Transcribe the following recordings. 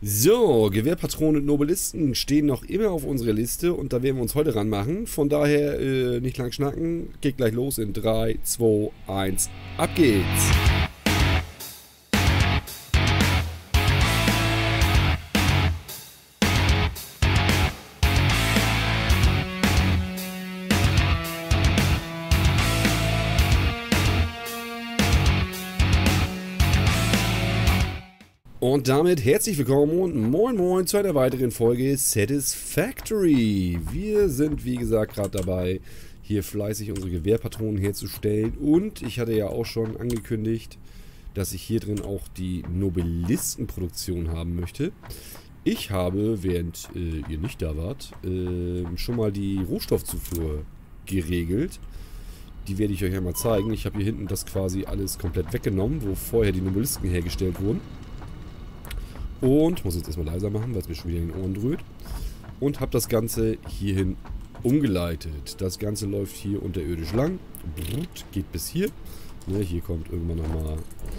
So, Gewehrpatronen und Nobelisten stehen noch immer auf unserer Liste und da werden wir uns heute ranmachen. Von daher nicht lang schnacken, geht gleich los in 3, 2, 1, ab geht's! Und damit herzlich willkommen und moin moin zu einer weiteren Folge Satisfactory. Wir sind wie gesagt gerade dabei, hier fleißig unsere Gewehrpatronen herzustellen. Und ich hatte ja auch schon angekündigt, dass ich hier drin auch die Nobelistenproduktion haben möchte. Ich habe, während ihr nicht da wart, schon mal die Rohstoffzufuhr geregelt. Die werde ich euch einmal zeigen. Ich habe hier hinten das quasi alles komplett weggenommen, wo vorher die Nobelisten hergestellt wurden. Und muss jetzt erstmal leiser machen, weil es mir schon wieder in den Ohren dröhnt. Und habe das Ganze hierhin umgeleitet. Das Ganze läuft hier unterirdisch lang. Geht bis hier. Ne, hier kommt irgendwann nochmal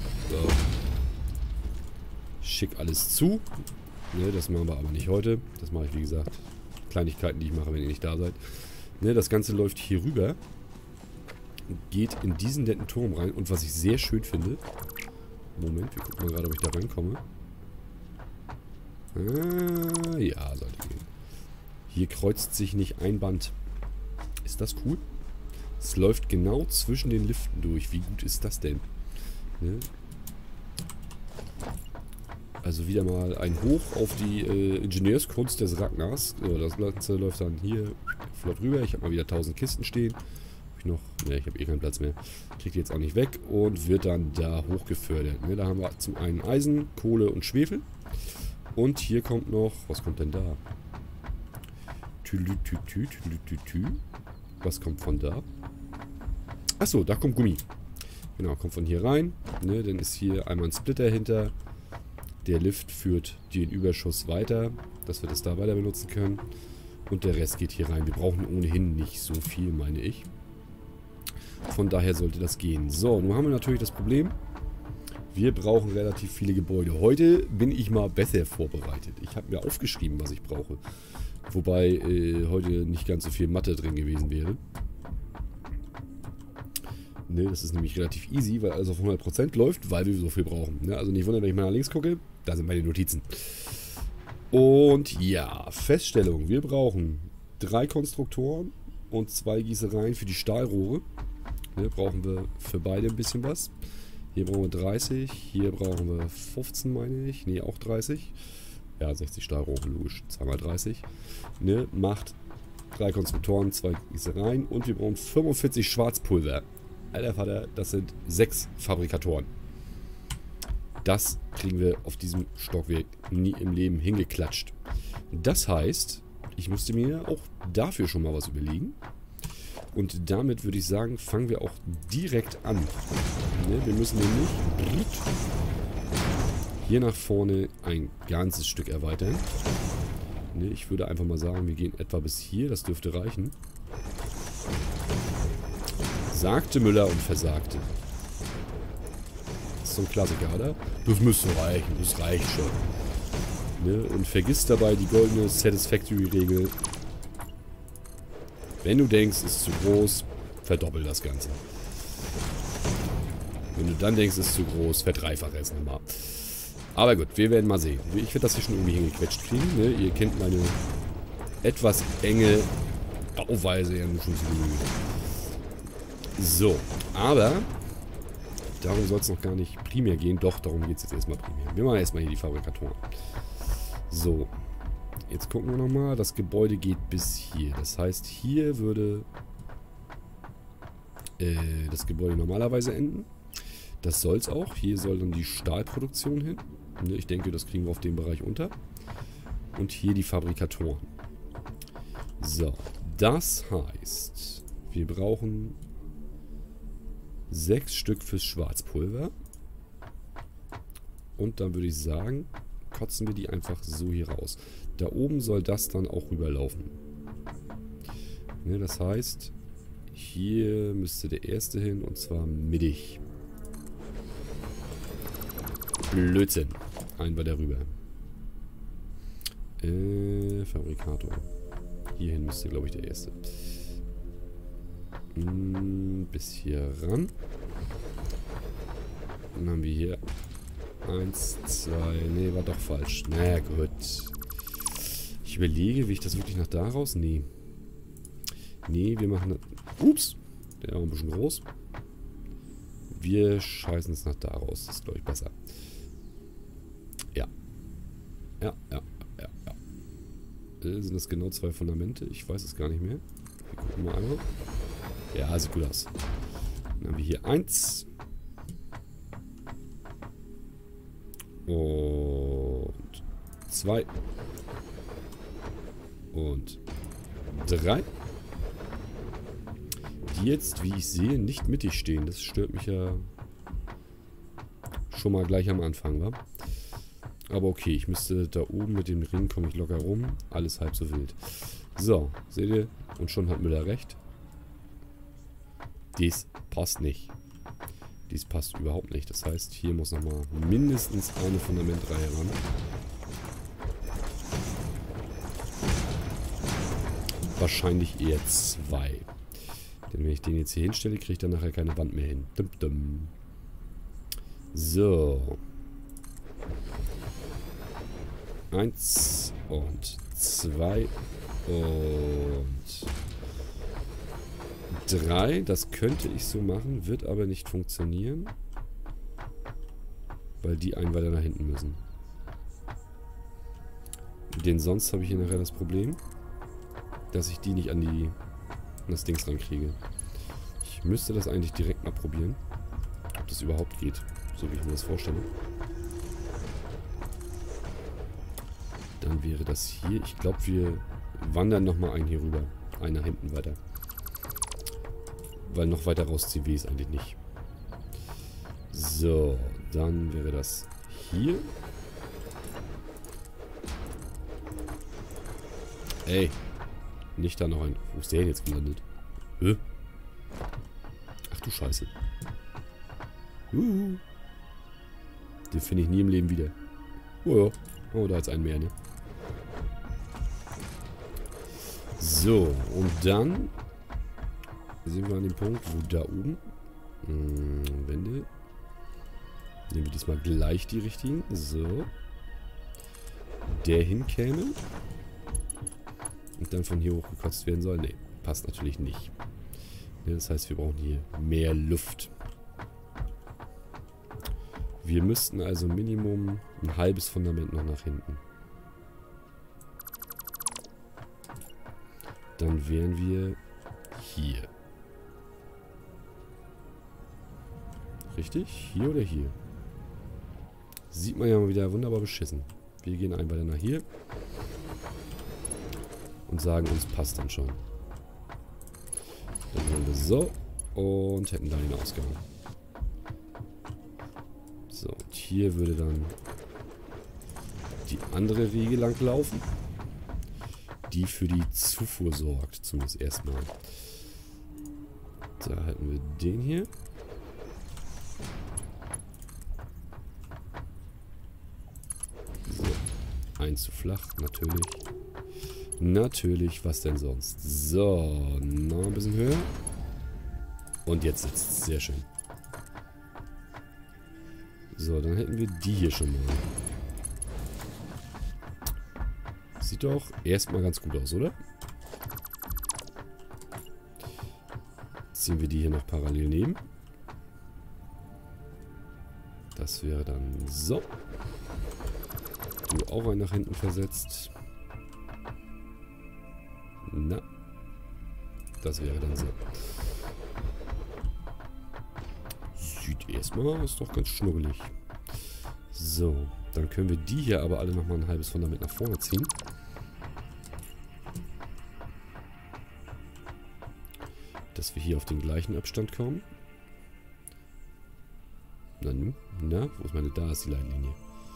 schick alles zu. Ne, das machen wir aber nicht heute. Das mache ich wie gesagt. Kleinigkeiten, die ich mache, wenn ihr nicht da seid. Ne, das Ganze läuft hier rüber. Geht in diesen netten Turm rein. Und was ich sehr schön finde. Moment, wir gucken mal gerade, ob ich da reinkomme. Ja, sollte gehen. Hier kreuzt sich nicht ein Band. Ist das cool? Es läuft genau zwischen den Liften durch. Wie gut ist das denn? Ne? Also wieder mal ein Hoch auf die Ingenieurskunst des Ragnars. So, das Ganze läuft dann hier flott rüber. Ich habe mal wieder 1000 Kisten stehen. Hab ich noch? Ne, ich habe eh keinen Platz mehr. Kriegt jetzt auch nicht weg und wird dann da hochgefördert. Ne, da haben wir zum einen Eisen, Kohle und Schwefel. Und hier kommt noch... Was kommt denn da? Was kommt von da? Achso, da kommt Gummi. Genau, kommt von hier rein. Ne, dann ist hier einmal ein Splitter hinter. Der Lift führt den Überschuss weiter, dass wir das da weiter benutzen können. Und der Rest geht hier rein. Wir brauchen ohnehin nicht so viel, meine ich. Von daher sollte das gehen. So, nun haben wir natürlich das Problem... Wir brauchen relativ viele Gebäude. Heute bin ich mal besser vorbereitet. Ich habe mir aufgeschrieben, was ich brauche. Wobei heute nicht ganz so viel Mathe drin gewesen wäre. Ne, das ist nämlich relativ easy, weil alles auf 100% läuft, weil wir so viel brauchen. Ne, also nicht wundern, wenn ich mal nach links gucke. Da sind meine Notizen. Und ja, Feststellung. Wir brauchen 3 Konstruktoren und 2 Gießereien für die Stahlrohre. Ne, brauchen wir für beide ein bisschen was. Hier brauchen wir 30, hier brauchen wir 15, meine ich. Ne, auch 30. Ja, 60 Stahlrohre, logisch. 2 mal 30. Ne, macht 3 Konstruktoren, 2 Gießereien und wir brauchen 45 Schwarzpulver. Alter Vater, das sind 6 Fabrikatoren. Das kriegen wir auf diesem Stockwerk nie im Leben hingeklatscht. Das heißt, ich musste mir auch dafür schon mal was überlegen. Und damit würde ich sagen, fangen wir auch direkt an. Ne, wir müssen nämlich hier nach vorne ein ganzes Stück erweitern. Ne, ich würde einfach mal sagen, wir gehen etwa bis hier. Das dürfte reichen. Sagte Müller und versagte. Das ist so ein Klassiker, oder? Das müsste reichen, das reicht schon. Ne, und vergiss dabei die goldene Satisfactory-Regel. Wenn du denkst, es ist zu groß, verdoppel das Ganze. Wenn du dann denkst, es ist zu groß, verdreifache es nochmal. Aber gut, wir werden mal sehen. Ich werde das hier schon irgendwie hingequetscht kriegen. Ne? Ihr kennt meine etwas enge Bauweise ja nun schon zu Genüge. So, aber darum soll es noch gar nicht primär gehen. Doch, darum geht es jetzt erstmal primär. Wir machen erstmal hier die Fabrikatoren. So. Jetzt gucken wir nochmal. Das Gebäude geht bis hier. Das heißt, hier würde das Gebäude normalerweise enden. Das soll es auch. Hier soll dann die Stahlproduktion hin. Ich denke, das kriegen wir auf dem Bereich unter. Und hier die Fabrikatoren. So, das heißt, wir brauchen 6 Stück fürs Schwarzpulver. Und dann würde ich sagen, kotzen wir die einfach so hier raus. Da oben soll das dann auch rüberlaufen. Ne, das heißt, hier müsste der erste hin und zwar mittig. Blödsinn. Ein bei der rüber. Fabrikator. Hierhin müsste, glaube ich, der erste. Bis hier ran. Dann haben wir hier 1, 2. Nee, war doch falsch. Na gut. Ich überlege, wie ich das wirklich nach da raus. Nee. Nee, wir machen das. Ups. Der war ein bisschen groß. Wir scheißen es nach da raus. Das ist, glaube ich, besser. Ja. Ja. Sind das genau 2 Fundamente? Ich weiß es gar nicht mehr. Wir gucken mal einmal. Ja, sieht gut aus. Dann haben wir hier 1. Und 2. Und 3. Die jetzt, wie ich sehe, nicht mittig stehen. Das stört mich ja schon mal gleich am Anfang, wa? Aber okay, ich müsste da oben mit dem Ring, komme ich locker rum. Alles halb so wild. So, seht ihr? Und schon hat Müller recht. Dies passt nicht. Dies passt überhaupt nicht. Das heißt, hier muss nochmal mindestens eine Fundamentreihe ran. Wahrscheinlich eher 2. Denn wenn ich den jetzt hier hinstelle, kriege ich dann nachher keine Wand mehr hin. Dum, dum. So. 1 und 2 und 3. Das könnte ich so machen, wird aber nicht funktionieren. Weil die einen weiter nach hinten müssen. Denn sonst habe ich hier nachher das Problem, dass ich die nicht an das Dings rankriege. Ich müsste das eigentlich direkt mal probieren. Ob das überhaupt geht. So wie ich mir das vorstelle. Dann wäre das hier. Ich glaube, wir wandern nochmal einen hier rüber. Einen nach hinten weiter. Weil noch weiter rausziehen will ich es eigentlich nicht. So, dann wäre das hier. Ey. Nicht da noch ein... Wo ist der denn jetzt gelandet? Ach du Scheiße. Den finde ich nie im Leben wieder. Oh ja. Oh, da ist ein mehr, ne? So, und dann sind wir an dem Punkt, wo da oben Wände. Nehmen wir diesmal gleich die richtigen. So. Der hinkäme. Und dann von hier hochgekotzt werden soll. Ne, passt natürlich nicht. Ja, das heißt, wir brauchen hier mehr Luft. Wir müssten also Minimum ein halbes Fundament noch nach hinten. Dann wären wir hier. Richtig? Hier oder hier? Sieht man ja mal wieder wunderbar beschissen. Wir gehen ein weiter nach hier. Und sagen uns, passt dann schon. Dann wären wir so. Und hätten da den Ausgang. So, und hier würde dann die andere Riege lang laufen. Die für die Zufuhr sorgt. Zumindest erstmal. Da hätten wir den hier. So. Eins zu flach, natürlich. Natürlich, was denn sonst? So, noch ein bisschen höher. Und jetzt sitzt es. Sehr schön. So, dann hätten wir die hier schon mal. Sieht doch erstmal ganz gut aus, oder? Ziehen wir die hier noch parallel neben. Das wäre dann so. Du auch einen nach hinten versetzt. Na. Das wäre dann so. Sieht erstmal, ist doch ganz schnubbelig. So, dann können wir die hier aber alle nochmal ein halbes Fundament nach vorne ziehen. Dass wir hier auf den gleichen Abstand kommen. Na, wo ist meine? Da ist die Leitlinie.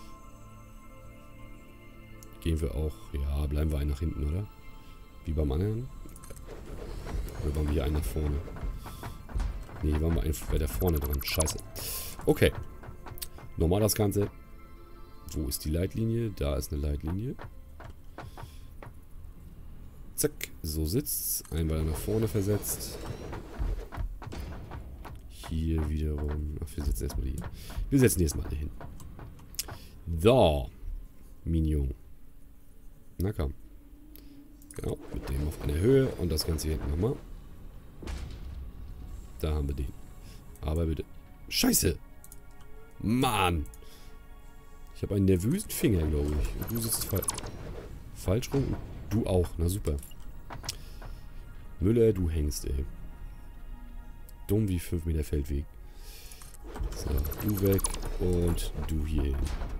Gehen wir auch, ja, bleiben wir einen nach hinten, oder? Wie beim anderen. Oder waren wir hier einen nach vorne? Ne, hier waren wir einen weiter vorne dran. Scheiße. Okay. Nochmal das Ganze. Wo ist die Leitlinie? Da ist eine Leitlinie. Zack, so sitzt es. Ein weiter nach vorne versetzt. Hier wiederum. Ach, wir setzen erstmal die. Wir setzen die erstmal alle hin. So. Mignon. Na komm. Genau, mit dem auf einer Höhe und das Ganze hier hinten nochmal. Da haben wir den. Aber bitte. Scheiße! Mann! Ich habe einen nervösen Finger, glaube ich. Und du sitzt falsch rum und du auch. Na super. Müller, du hängst, ey. Dumm wie 5 Meter Feldweg. So, du weg und du hier hin.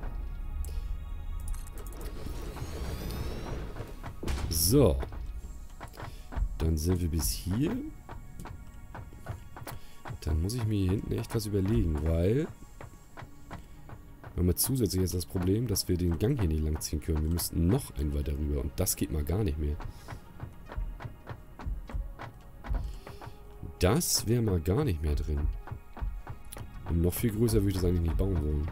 So. Dann sind wir bis hier. Dann muss ich mir hier hinten echt was überlegen, weil wir haben zusätzlich jetzt das Problem, dass wir den Gang hier nicht lang ziehen können. Wir müssten noch ein weiter rüber und das geht mal gar nicht mehr. Das wäre mal gar nicht mehr drin. Und noch viel größer würde ich das eigentlich nicht bauen wollen.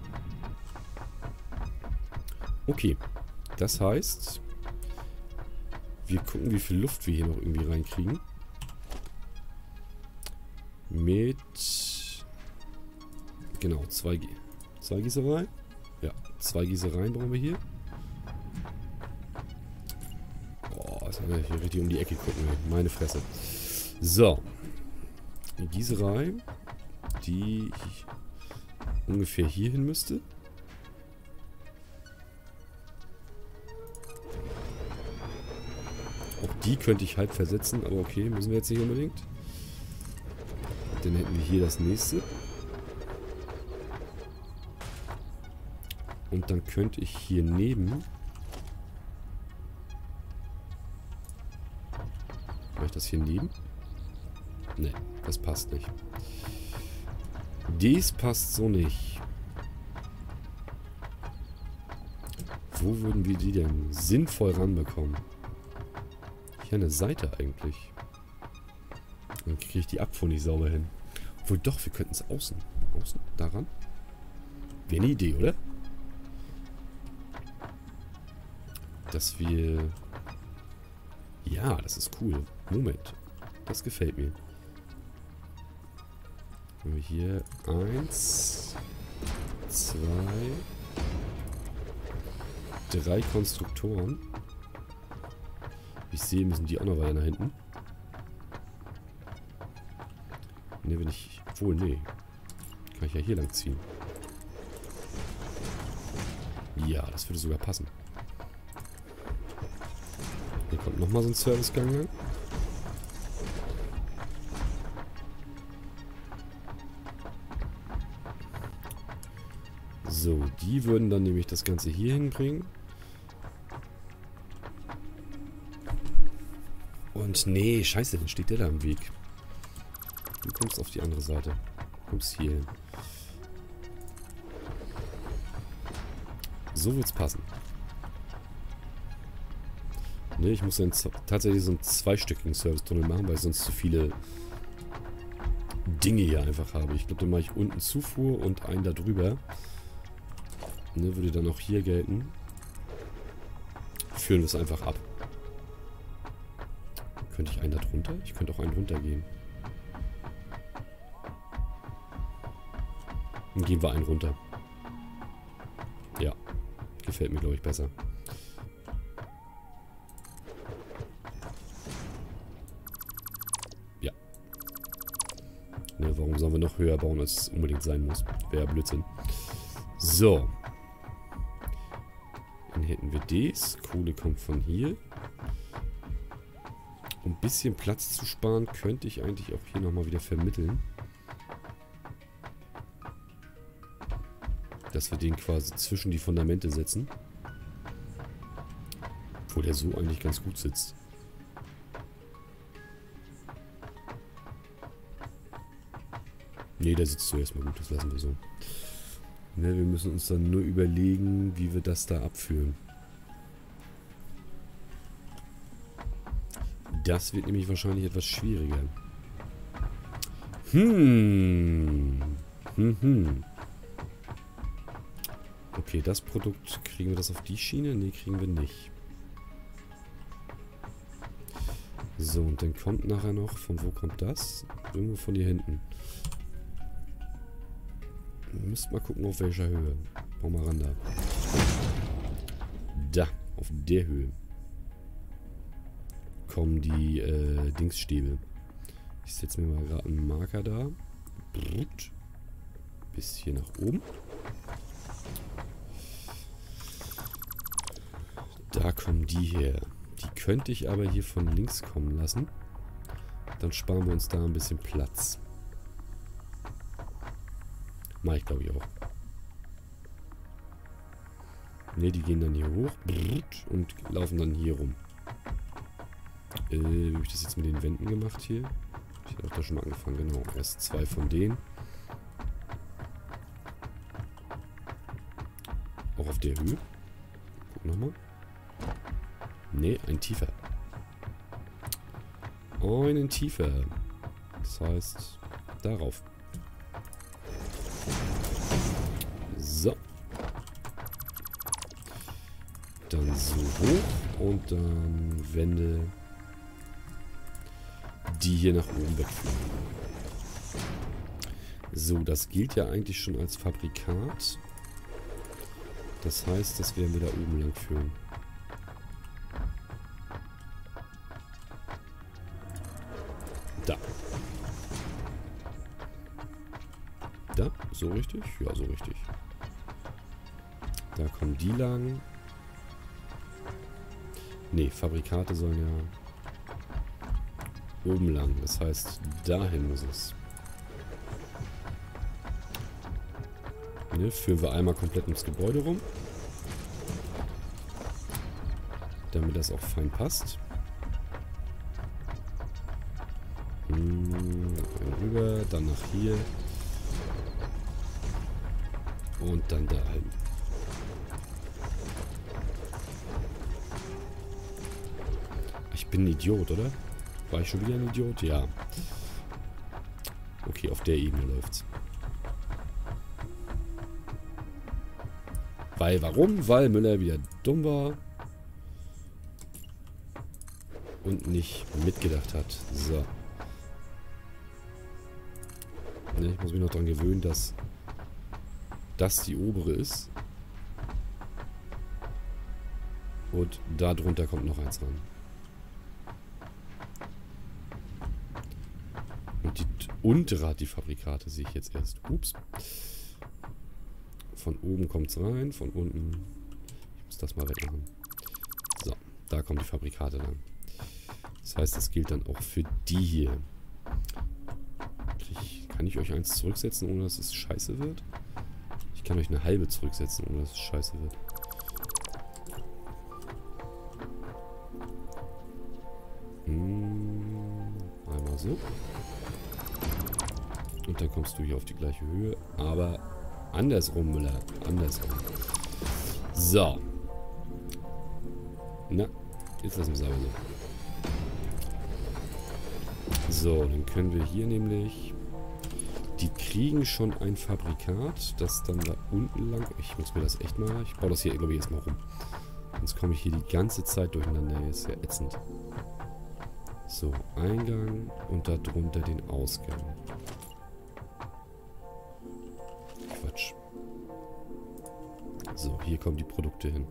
Okay. Das heißt, wir gucken, wie viel Luft wir hier noch irgendwie reinkriegen. Mit... Genau, 2 Gießereien. Ja, 2 Gießereien brauchen wir hier. Boah, das haben wir hier richtig um die Ecke gucken. Meine Fresse. So. Die Gießerei, die ungefähr hier hin müsste. Auch die könnte ich halb versetzen, aber okay, müssen wir jetzt nicht unbedingt. Dann hätten wir hier das nächste. Und dann könnte ich hier neben... Mache ich das hier neben? Ne, das passt nicht. Dies passt so nicht. Wo würden wir die denn sinnvoll ranbekommen? Hier an der Seite eigentlich. Dann kriege ich die Abfuhr nicht sauber hin. Obwohl doch, wir könnten es außen. Außen? Daran? Wäre eine Idee, oder? Dass wir... Ja, das ist cool. Moment. Das gefällt mir. Haben wir hier 1, 2, 3 Konstruktoren. Wie ich sehe, müssen die auch noch weiter nach hinten. Ne, wenn ich... Obwohl, nee. Kann ich ja hier lang ziehen. Ja, das würde sogar passen. Hier kommt nochmal so ein Servicegang lang. So, die würden dann nämlich das Ganze hier hinbringen. Und nee, scheiße, dann steht der da im Weg. Du kommst auf die andere Seite. Du kommst hier hin. So wird's passen. Ne, ich muss dann tatsächlich so einen zweistöckigen Service-Tunnel machen, weil ich sonst zu viele Dinge hier einfach habe. Ich glaube, dann mache ich unten Zufuhr und einen da drüber. Ne, würde dann auch hier gelten. Führen wir es einfach ab. Könnte ich einen da drunter? Ich könnte auch einen runter gehen. Dann gehen wir einen runter. Ja. Gefällt mir, glaube ich, besser. Ja. Ne, warum sollen wir noch höher bauen, als es unbedingt sein muss? Wäre ja Blödsinn. So. Dann hätten wir das. Kohle kommt von hier. Um ein bisschen Platz zu sparen, könnte ich eigentlich auch hier nochmal wieder vermitteln. Dass wir den quasi zwischen die Fundamente setzen. Obwohl der so eigentlich ganz gut sitzt. Ne, der sitzt so erstmal gut, das lassen wir so. Ne, wir müssen uns dann nur überlegen, wie wir das da abführen. Das wird nämlich wahrscheinlich etwas schwieriger. Okay, das Produkt, kriegen wir das auf die Schiene? Ne, kriegen wir nicht. So, und dann kommt nachher noch, von wo kommt das? Irgendwo von hier hinten. Müsst mal gucken, auf welcher Höhe. Bau mal ran da. Da, auf der Höhe kommen die Dingsstäbe. Ich setze mir mal gerade einen Marker da. Bis hier nach oben. Da kommen die her. Die könnte ich aber hier von links kommen lassen. Dann sparen wir uns da ein bisschen Platz. Mach ich, glaube ich, auch. Ne, die gehen dann hier hoch und laufen dann hier rum. Wie habe ich das jetzt mit den Wänden gemacht hier? Ich habe da schon mal angefangen, genau. Erst 2 von denen. Auch auf der Höhe. Guck nochmal. Ne, ein tiefer. Einen tiefer. Das heißt, darauf. So. Dann so hoch und dann Wände, die hier nach oben wegführen. So, das gilt ja eigentlich schon als Fabrikat. Das heißt, das werden wir da oben lang führen. Da. Da? So richtig? Ja, so richtig. Da kommen die lang. Ne, Fabrikate sollen ja oben lang. Das heißt, dahin muss es. Ne, führen wir einmal komplett ums Gebäude rum. Damit das auch fein passt. Rüber, dann nach hier. Und dann dahin. Ich bin ein Idiot, oder? War ich schon wieder ein Idiot? Ja. Okay, auf der Ebene läuft's. Warum? Weil Müller wieder dumm war. Und nicht mitgedacht hat. So. Ne, ich muss mich noch daran gewöhnen, dass das die obere ist. Und da drunter kommt noch eins ran. Und die untere hat die Fabrikate, sehe ich jetzt erst. Ups. Von oben kommt es rein, von unten. Ich muss das mal wegmachen. So, da kommt die Fabrikate lang. Das heißt, das gilt dann auch für die hier. Kann ich euch eins zurücksetzen, ohne dass es scheiße wird? Ich kann euch eine halbe zurücksetzen, ohne dass es scheiße wird. Einmal so. Und dann kommst du hier auf die gleiche Höhe. Aber andersrum, Müller. Andersrum. So. Na, jetzt lassen wir es aber so. So, dann können wir hier nämlich... Die kriegen schon ein Fabrikat, das dann da unten lang... Ich muss mir das echt mal... Ich baue das hier, glaube ich, erstmal rum. Sonst komme ich hier die ganze Zeit durcheinander. Das ist ja ätzend. So, Eingang und darunter den Ausgang. Quatsch. So, hier kommen die Produkte hin.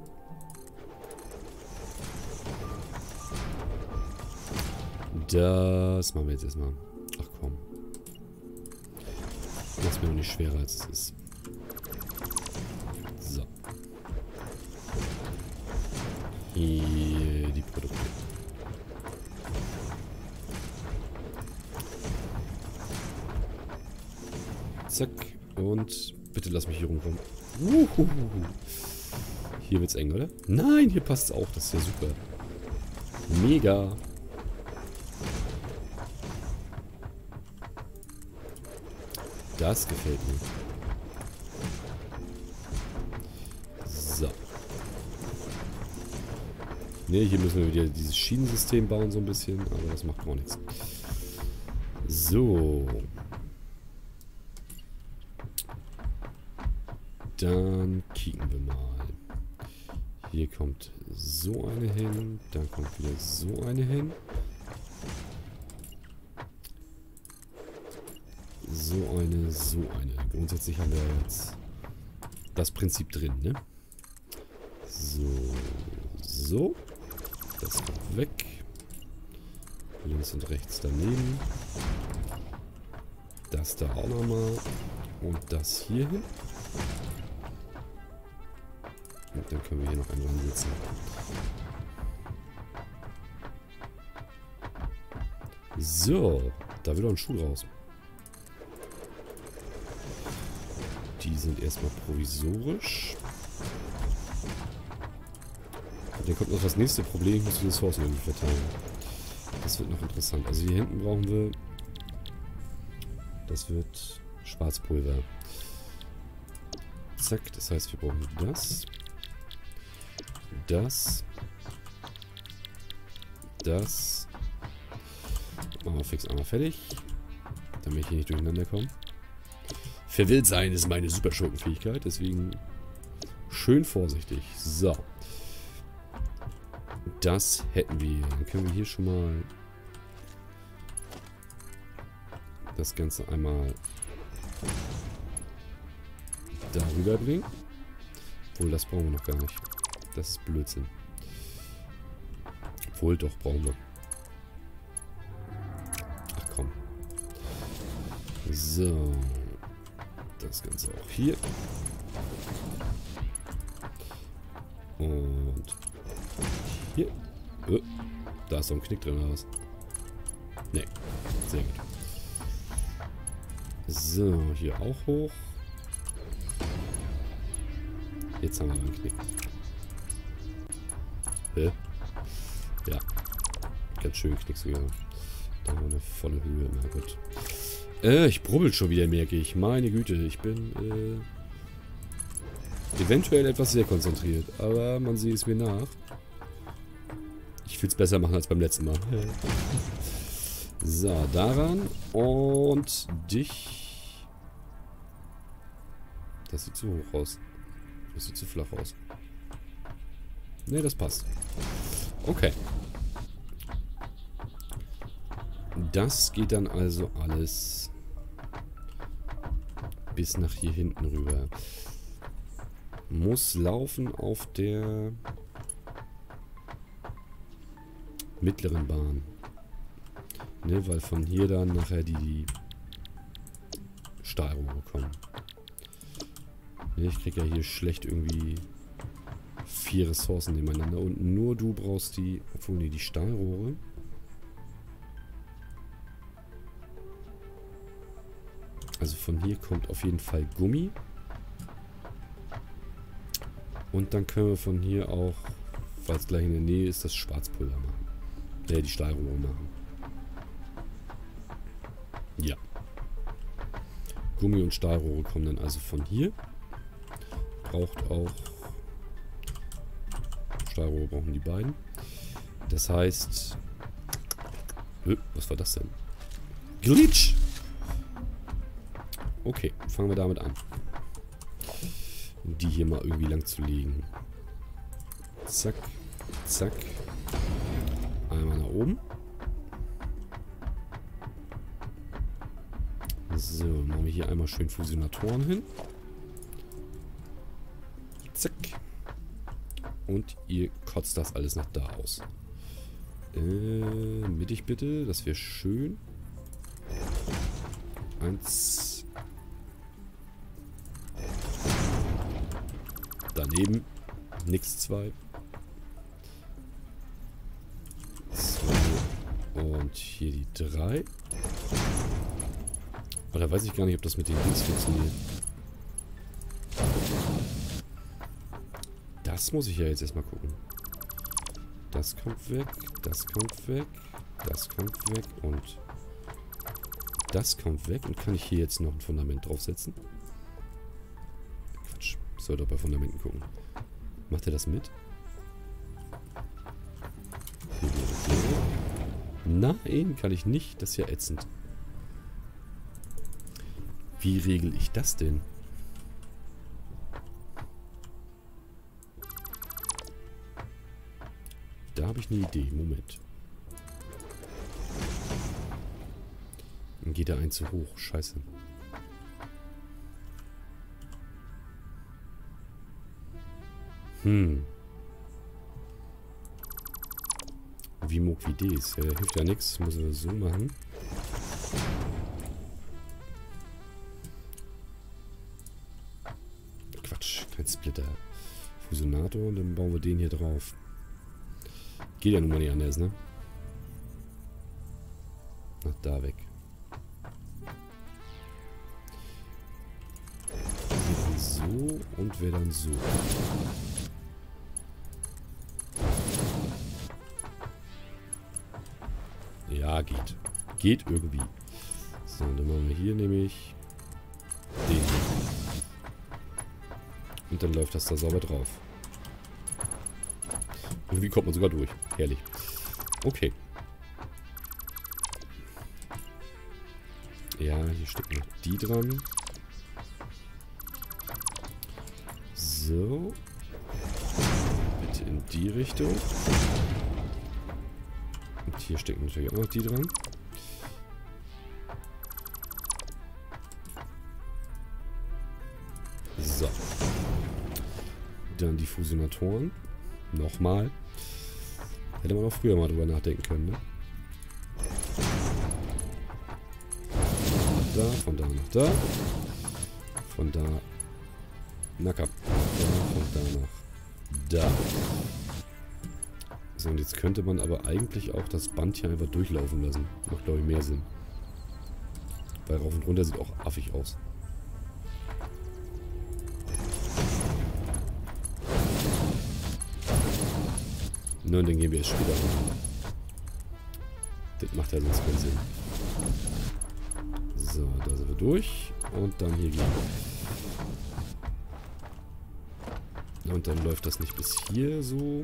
Das machen wir jetzt erstmal. Ach komm. Mach's mir noch nicht schwerer, als es ist. So. Hier die Produkte. Zack. Und bitte lass mich hier rumkommen. Hier wird's eng, oder? Nein, hier passt es auch. Das ist ja super. Mega. Das gefällt mir. So. Ne, hier müssen wir wieder dieses Schienensystem bauen so ein bisschen, aber das macht auch nichts. So. Dann kicken wir mal. Hier kommt so eine hin, dann kommt wieder so eine hin. so eine, so eine. Grundsätzlich haben wir jetzt das Prinzip drin, ne? So, so. Das kommt weg. Links und rechts daneben. Das da auch nochmal. Und das hier hin. Und dann können wir hier noch einen ransetzen. So, da wird auch ein Schuh raus. Die sind erstmal provisorisch. Und dann kommt noch das nächste Problem. Ich muss die Ressourcen irgendwie verteilen. Das wird noch interessant. Also hier hinten brauchen wir... Das wird Schwarzpulver. Zack, das heißt, wir brauchen das. Das. Machen wir fix einmal fertig. Damit ich hier nicht durcheinander komme. Verwirrt sein ist meine Superschurkenfähigkeit, deswegen schön vorsichtig. So. Das hätten wir. Dann können wir hier schon mal das Ganze einmal darüber bringen. Obwohl, das brauchen wir noch gar nicht. Das ist Blödsinn. Obwohl, doch, brauchen wir. Ach komm. So. Das Ganze auch hier. Und hier. Da ist so ein Knick drin, oder was? Ne, sehr gut. So, hier auch hoch. Jetzt haben wir einen Knick. Hä? Ja. Ganz schön Knick sogar. Da haben wir eine volle Höhe. Na gut. Ich brubbel schon wieder, merke ich. Meine Güte, ich bin eventuell etwas sehr konzentriert. Aber man sieht es mir nach. Ich will es besser machen als beim letzten Mal. So, daran. Und dich. Das sieht zu hoch aus. Das sieht zu flach aus. Ne, das passt. Okay. Das geht dann also alles bis nach hier hinten rüber. Muss laufen auf der mittleren Bahn. Ne, weil von hier dann nachher die Stahlrohre kommen. Ne, ich kriege ja hier schlecht irgendwie 4 Ressourcen nebeneinander. Und nur du brauchst die, obwohl die Stahlrohre. Also von hier kommt auf jeden Fall Gummi. Und dann können wir von hier auch, weil es gleich in der Nähe ist, das Schwarzpulver machen. Die Stahlrohre machen. Ja. Gummi und Stahlrohre kommen dann also von hier. Braucht auch... Stahlrohre brauchen die beiden. Das heißt... Was war das denn? Glitch! Okay, fangen wir damit an. Die hier mal irgendwie lang zu legen. Zack, zack. Einmal nach oben. So, machen wir hier einmal schön Fusionatoren hin. Zack. Und ihr kotzt das alles nach da aus. Mittig bitte, das wäre schön. 1. Daneben. Nix 2. 2. Und hier die 3. Oder weiß ich gar nicht, ob das mit den Dings funktioniert. Das muss ich ja jetzt erstmal gucken. Das kommt weg. Das kommt weg. Das kommt weg. Und das kommt weg. Und kann ich hier jetzt noch ein Fundament draufsetzen? Quatsch. Ich sollte auch bei Fundamenten gucken. Macht er das mit? Nein, kann ich nicht. Das ist ja ätzend. Wie regel ich das denn? Da habe ich eine Idee. Moment. Dann geht da ein zu hoch. Scheiße. Wie Mog wie des. Ja, hilft ja nichts. Muss er das so machen. Quatsch, kein Splitter. Fusionator und dann bauen wir den hier drauf. Geht ja nun mal nicht anders, ne? Nach da weg. Geht dann so und wäre dann so. Ja, geht. Geht irgendwie. So, dann machen wir hier nämlich den. Und dann läuft das da sauber drauf. Irgendwie kommt man sogar durch. Herrlich. Okay. Ja, hier steckt noch die dran. So. Bitte in die Richtung. Und hier stecken natürlich auch noch die dran. So. Dann die Fusionatoren. Nochmal. Hätte man auch früher mal drüber nachdenken können, ne? Da, von da nach da. Von da. Na komm. Da, von da nach da. So, und jetzt könnte man aber eigentlich auch das Band hier einfach durchlaufen lassen. Macht, glaube ich, mehr Sinn. Weil rauf und runter sieht auch affig aus. Nun, dann gehen wir jetzt später rein. Das macht ja sonst keinen Sinn. So, da sind wir durch. Und dann hier gehen. Und dann läuft das nicht bis hier so.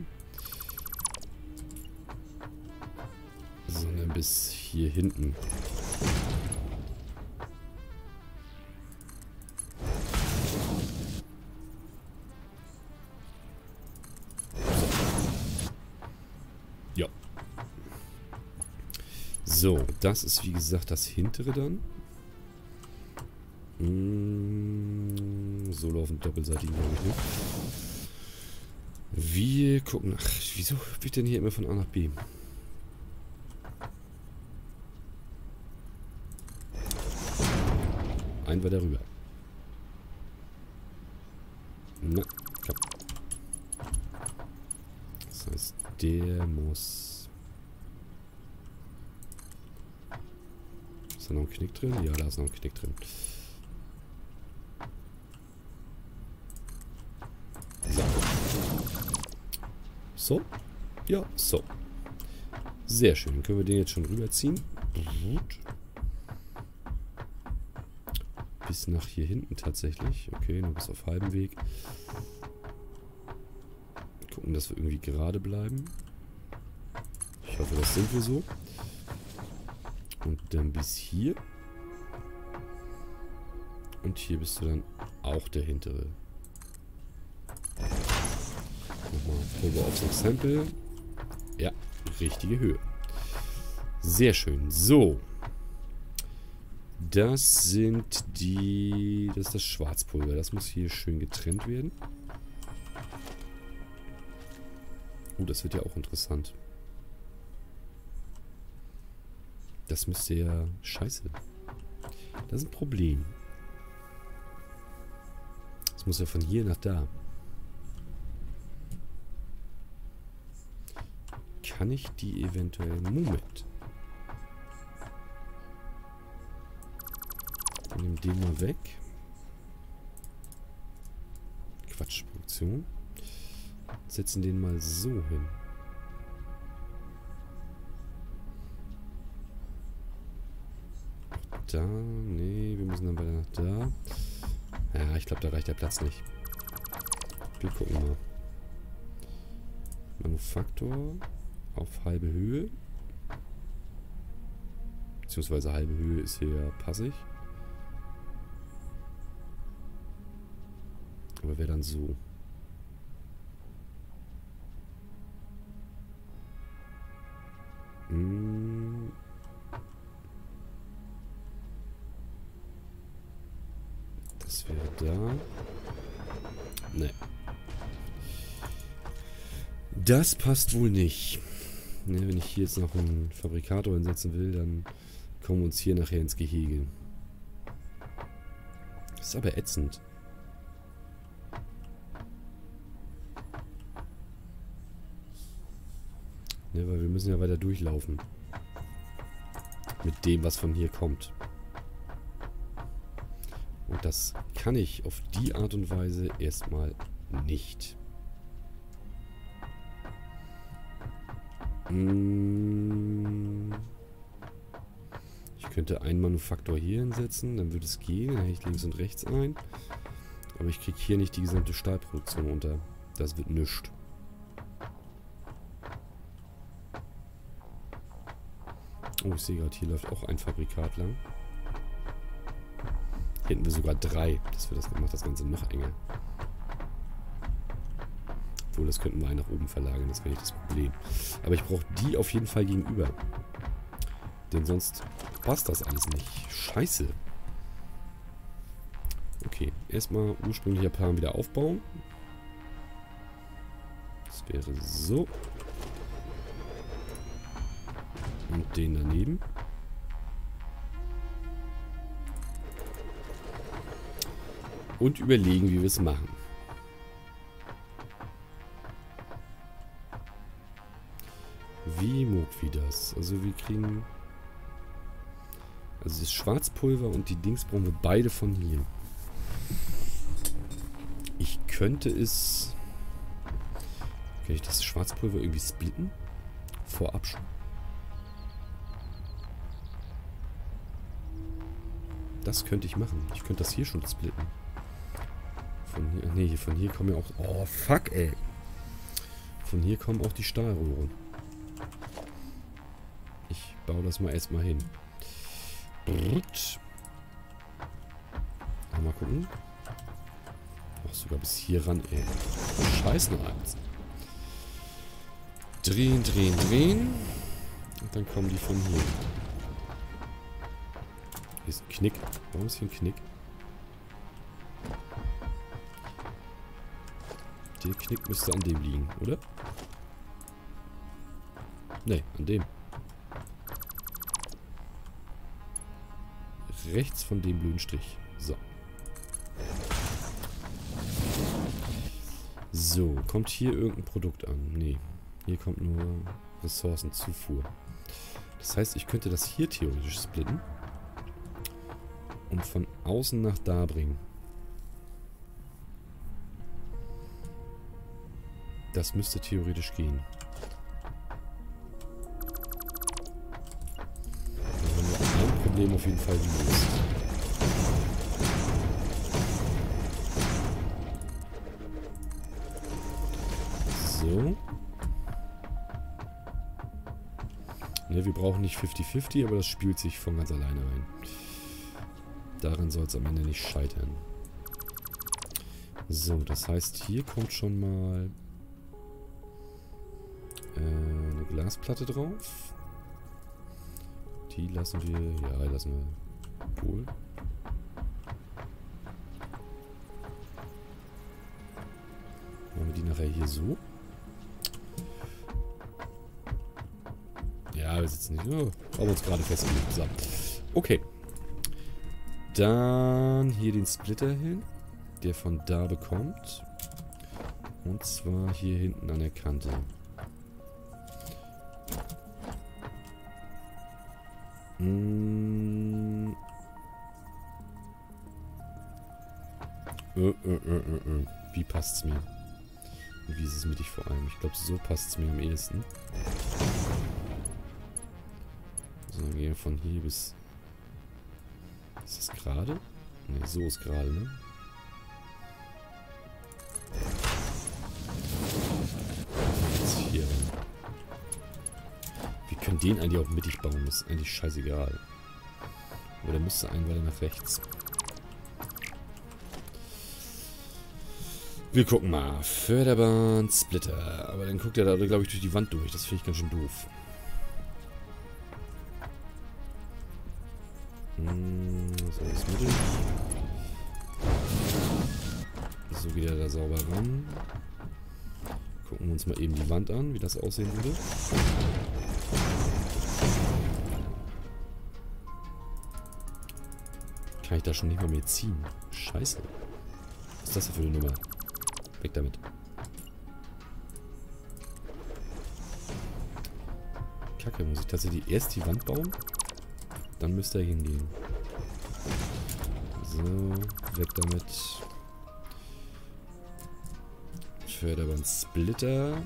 Sondern bis hier hinten. Ja. So, das ist wie gesagt das hintere dann. So laufen doppelseitig, glaube ich, ne? Wir gucken. Ach, wieso wird denn hier immer von A nach B? Ein weiter rüber. Na, komm. Das heißt, der muss... Ist da noch ein Knick drin? Ja, da ist noch ein Knick drin. So. Ja, so. Sehr schön. Dann können wir den jetzt schon rüberziehen. Gut. Bis nach hier hinten tatsächlich. Okay, nur bis auf halbem Weg. Gucken, dass wir irgendwie gerade bleiben. Ich hoffe, das sind wir so. Und dann bis hier. Und hier bist du dann auch der hintere. Nochmal Probe aufs Exempel. Ja, richtige Höhe. Sehr schön. So. Das sind die... Das ist das Schwarzpulver. Das muss hier schön getrennt werden. Das wird ja auch interessant. Das müsste ja... Scheiße. Das ist ein Problem. Das muss ja von hier nach da. Kann ich die eventuell... Moment. Wir nehmen den mal weg. Quatsch, Produktion. Setzen den mal so hin. Da, nee, wir müssen dann weiter nach da. Ja, ich glaube, da reicht der Platz nicht. Wir gucken mal. Manufaktor auf halbe Höhe. Beziehungsweise halbe Höhe ist hier ja passig. Aber wäre dann so. Das wäre da. Ne. Das passt wohl nicht. Ne, wenn ich hier jetzt noch einen Fabrikator hinsetzen will, dann kommen wir uns hier nachher ins Gehege. Das ist aber ätzend. Ne, weil wir müssen ja weiter durchlaufen. Mit dem, was von hier kommt. Und das kann ich auf die Art und Weise erstmal nicht. Ich könnte einen Manufaktor hier hinsetzen, dann würde es gehen. Dann hätte ich links und rechts ein. Aber ich kriege hier nicht die gesamte Stahlproduktion unter. Das wird nichts. Oh, ich sehe gerade, hier läuft auch ein Fabrikat lang. Hier hätten wir sogar 3. Das macht das Ganze noch enger. Obwohl, das könnten wir nach oben verlagern, das wäre nicht das Problem. Aber ich brauche die auf jeden Fall gegenüber. Denn sonst passt das alles nicht. Scheiße. Okay, erstmal ursprünglicher Plan wieder aufbauen. Das wäre so. Und den daneben. Und überlegen, wie wir es machen. Wie mag wie das? Also wir kriegen... Also das Schwarzpulver und die Dings brauchen wir beide von hier. Ich könnte es... Kann ich das Schwarzpulver irgendwie splitten? Vorab schon. Das könnte ich machen. Ich könnte das hier schon splitten. Von hier... Nee, von hier kommen ja auch... Oh, fuck, ey. Von hier kommen auch die Stahlrohre. Ich baue das mal erstmal hin. Mal gucken. Auch sogar bis hier ran, ey. Scheiß noch eins. Drehen, drehen, drehen. Und dann kommen die von hier. Hier ist ein Knick. Warum ist hier ein Knick? Der Knick müsste an dem liegen, oder? Ne, an dem. Rechts von dem blöden Strich. So. So, kommt hier irgendein Produkt an? Nee, hier kommt nur Ressourcenzufuhr. Das heißt, ich könnte das hier theoretisch splitten und von außen nach da bringen. Das müsste theoretisch gehen. Problem auf jeden Fall gelöst. So. Ne, wir brauchen nicht 50-50, aber das spielt sich von ganz alleine ein. Daran soll es am Ende nicht scheitern. So, das heißt, hier kommt schon mal eine Glasplatte drauf. Die lassen wir... Ja, lassen wir wohl. Machen wir die nachher hier so? Ja, wir sitzen nicht... Oh, haben uns gerade festgelegt. So. Okay. Dann hier den Splitter hin, der von da bekommt. Und zwar hier hinten an der Kante. Wie passt's mir? Und wie ist es mittig vor allem? Ich glaube, so passt's mir am ehesten. So, dann gehen wir von hier bis... Ist das gerade? Ne, so ist gerade, ne? Jetzt hier rein. Wir können den eigentlich auch mittig bauen, das ist eigentlich scheißegal. Aber der müsste einen weiter nach rechts. Wir gucken mal. Förderbahn, Splitter. Aber dann guckt er da, glaube ich, durch die Wand durch. Das finde ich ganz schön doof. So, das Mittel. So geht er da sauber ran. Gucken Gucken wir uns mal eben die Wand an, wie das aussehen würde. Kann ich da schon nicht mal mehr ziehen? Scheiße. Was ist das denn für eine Nummer? Weg damit. Kacke, muss ich tatsächlich erst die Wand bauen? Dann müsste er hingehen. So, weg damit. Förderband Splitter.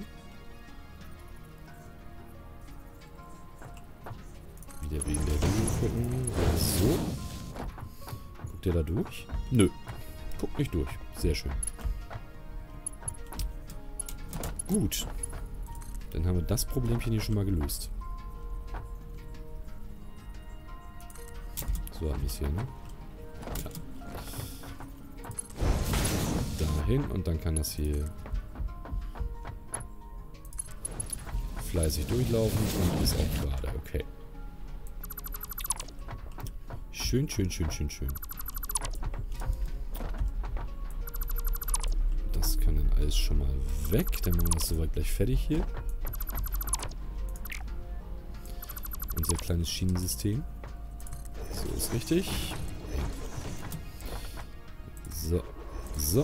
Wieder wegen der Höhe gucken. So. Guckt der da durch? Nö. Guckt nicht durch. Sehr schön. Gut. Dann haben wir das Problemchen hier schon mal gelöst. So haben wir es hier, ne? Ja. Dahin und dann kann das hier fleißig durchlaufen und ist auch gerade. Okay. Schön, schön, schön, schön, schön. Das kann dann alles schon mal weg. Dann machen wir das soweit gleich fertig hier. Unser kleines Schienensystem. So ist richtig. So. So.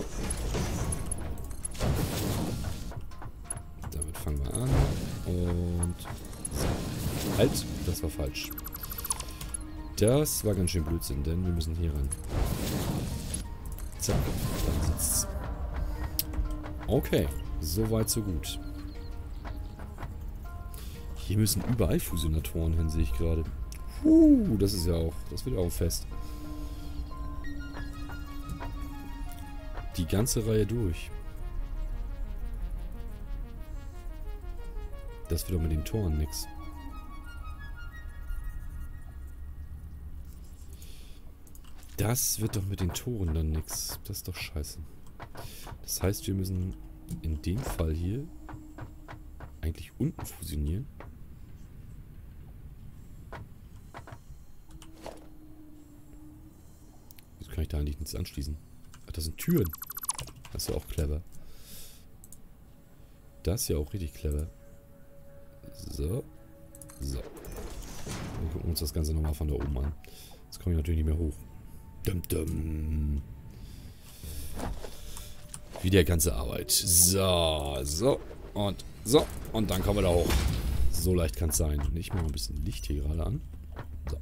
Damit fangen wir an. Und so. Halt, das war falsch. Das war ganz schön Blödsinn, denn wir müssen hier ran. Zack, dann sitzt's. Okay, so weit, so gut. Hier müssen überall Fusionatoren hin, sehe ich gerade. Das ist ja auch, das wird auch fest. Die ganze Reihe durch. Das wird doch mit den Toren nix. Das wird doch mit den Toren dann nix. Das ist doch scheiße. Das heißt, wir müssen in dem Fall hier eigentlich unten fusionieren. Jetzt kann ich da eigentlich nichts anschließen. Ach, das sind Türen. Das ist ja auch clever. Das ist ja auch richtig clever. So. So. Dann gucken wir uns das Ganze nochmal von da oben an. Jetzt komme ich natürlich nicht mehr hoch. Dum, dum. Wie der ganze Arbeit. So, so und so. Und dann kommen wir da hoch. So leicht kann es sein. Und ich mache mal ein bisschen Licht hier gerade an. So.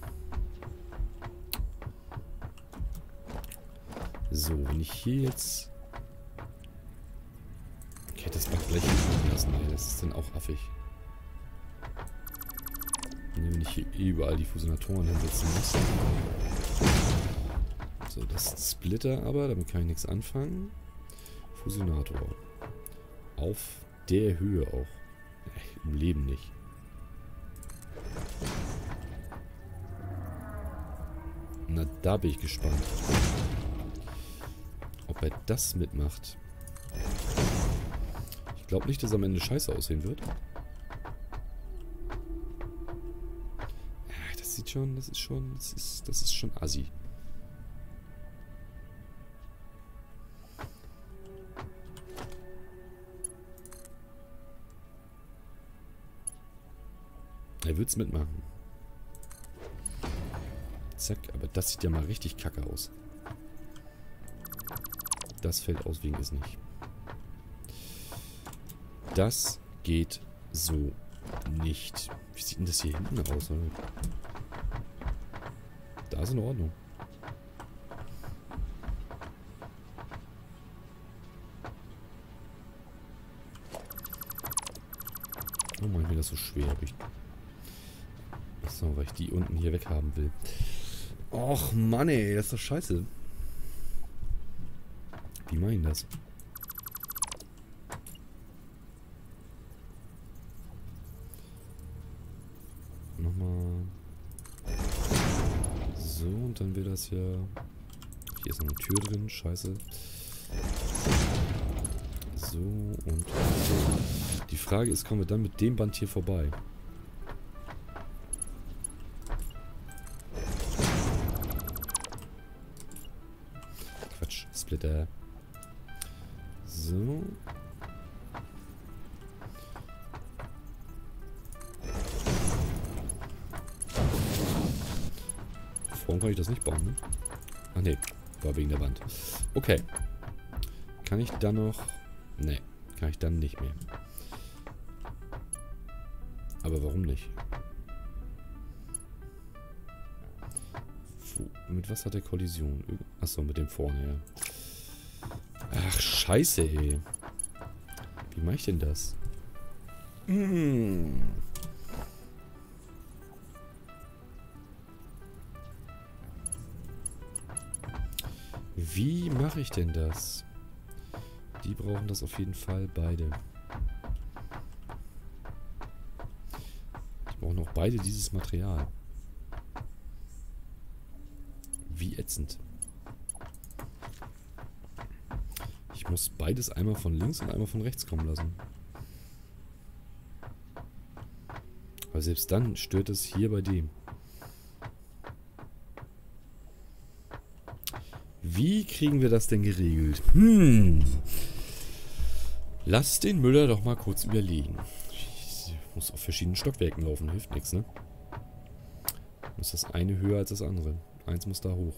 So, wenn ich hier jetzt... Okay, das mag gleich hinten lassen. Nee, das ist dann auch affig. Wenn ich hier überall die Fusionatoren hinsetzen muss. So, das ist Splitter aber, damit kann ich nichts anfangen. Fusionator. Auf der Höhe auch. Im Leben nicht. Na, da bin ich gespannt. Ob er das mitmacht. Ich glaube nicht, dass er am Ende scheiße aussehen wird. Das sieht schon, das ist schon assi. Er wird's mitmachen. Zack, aber das sieht ja mal richtig kacke aus. Das fällt aus wegen es nicht. Das geht so nicht. Wie sieht denn das hier hinten aus? Oder? Da ist in Ordnung. Warum mache ich mir das so schwer? Achso, weil ich die unten hier weghaben will. Och Mann ey, das ist doch scheiße. Wie meinen das? Nochmal. So, und dann wird das ja... Hier ist noch eine Tür drin, scheiße. So und so. Die Frage ist, kommen wir dann mit dem Band hier vorbei? Quatsch, Splitter. So. bauen kann ich das nicht bauen, ne? Ach ne, war wegen der Wand. Okay. Kann ich dann noch... Ne, kann ich dann nicht mehr. Aber warum nicht? Mit was hat der Kollision? Achso, mit dem vorne, ja. Ach, scheiße, ey. Wie mache ich denn das? Wie mache ich denn das? Die brauchen das auf jeden Fall beide. Die brauchen auch beide dieses Material. Wie ätzend. Ich muss beides einmal von links und einmal von rechts kommen lassen. Aber selbst dann stört es hier bei dem. Wie kriegen wir das denn geregelt? Lass den Müller doch mal kurz überlegen. Ich muss auf verschiedenen Stockwerken laufen, hilft nichts, ne? Muss das eine höher als das andere. Eins muss da hoch.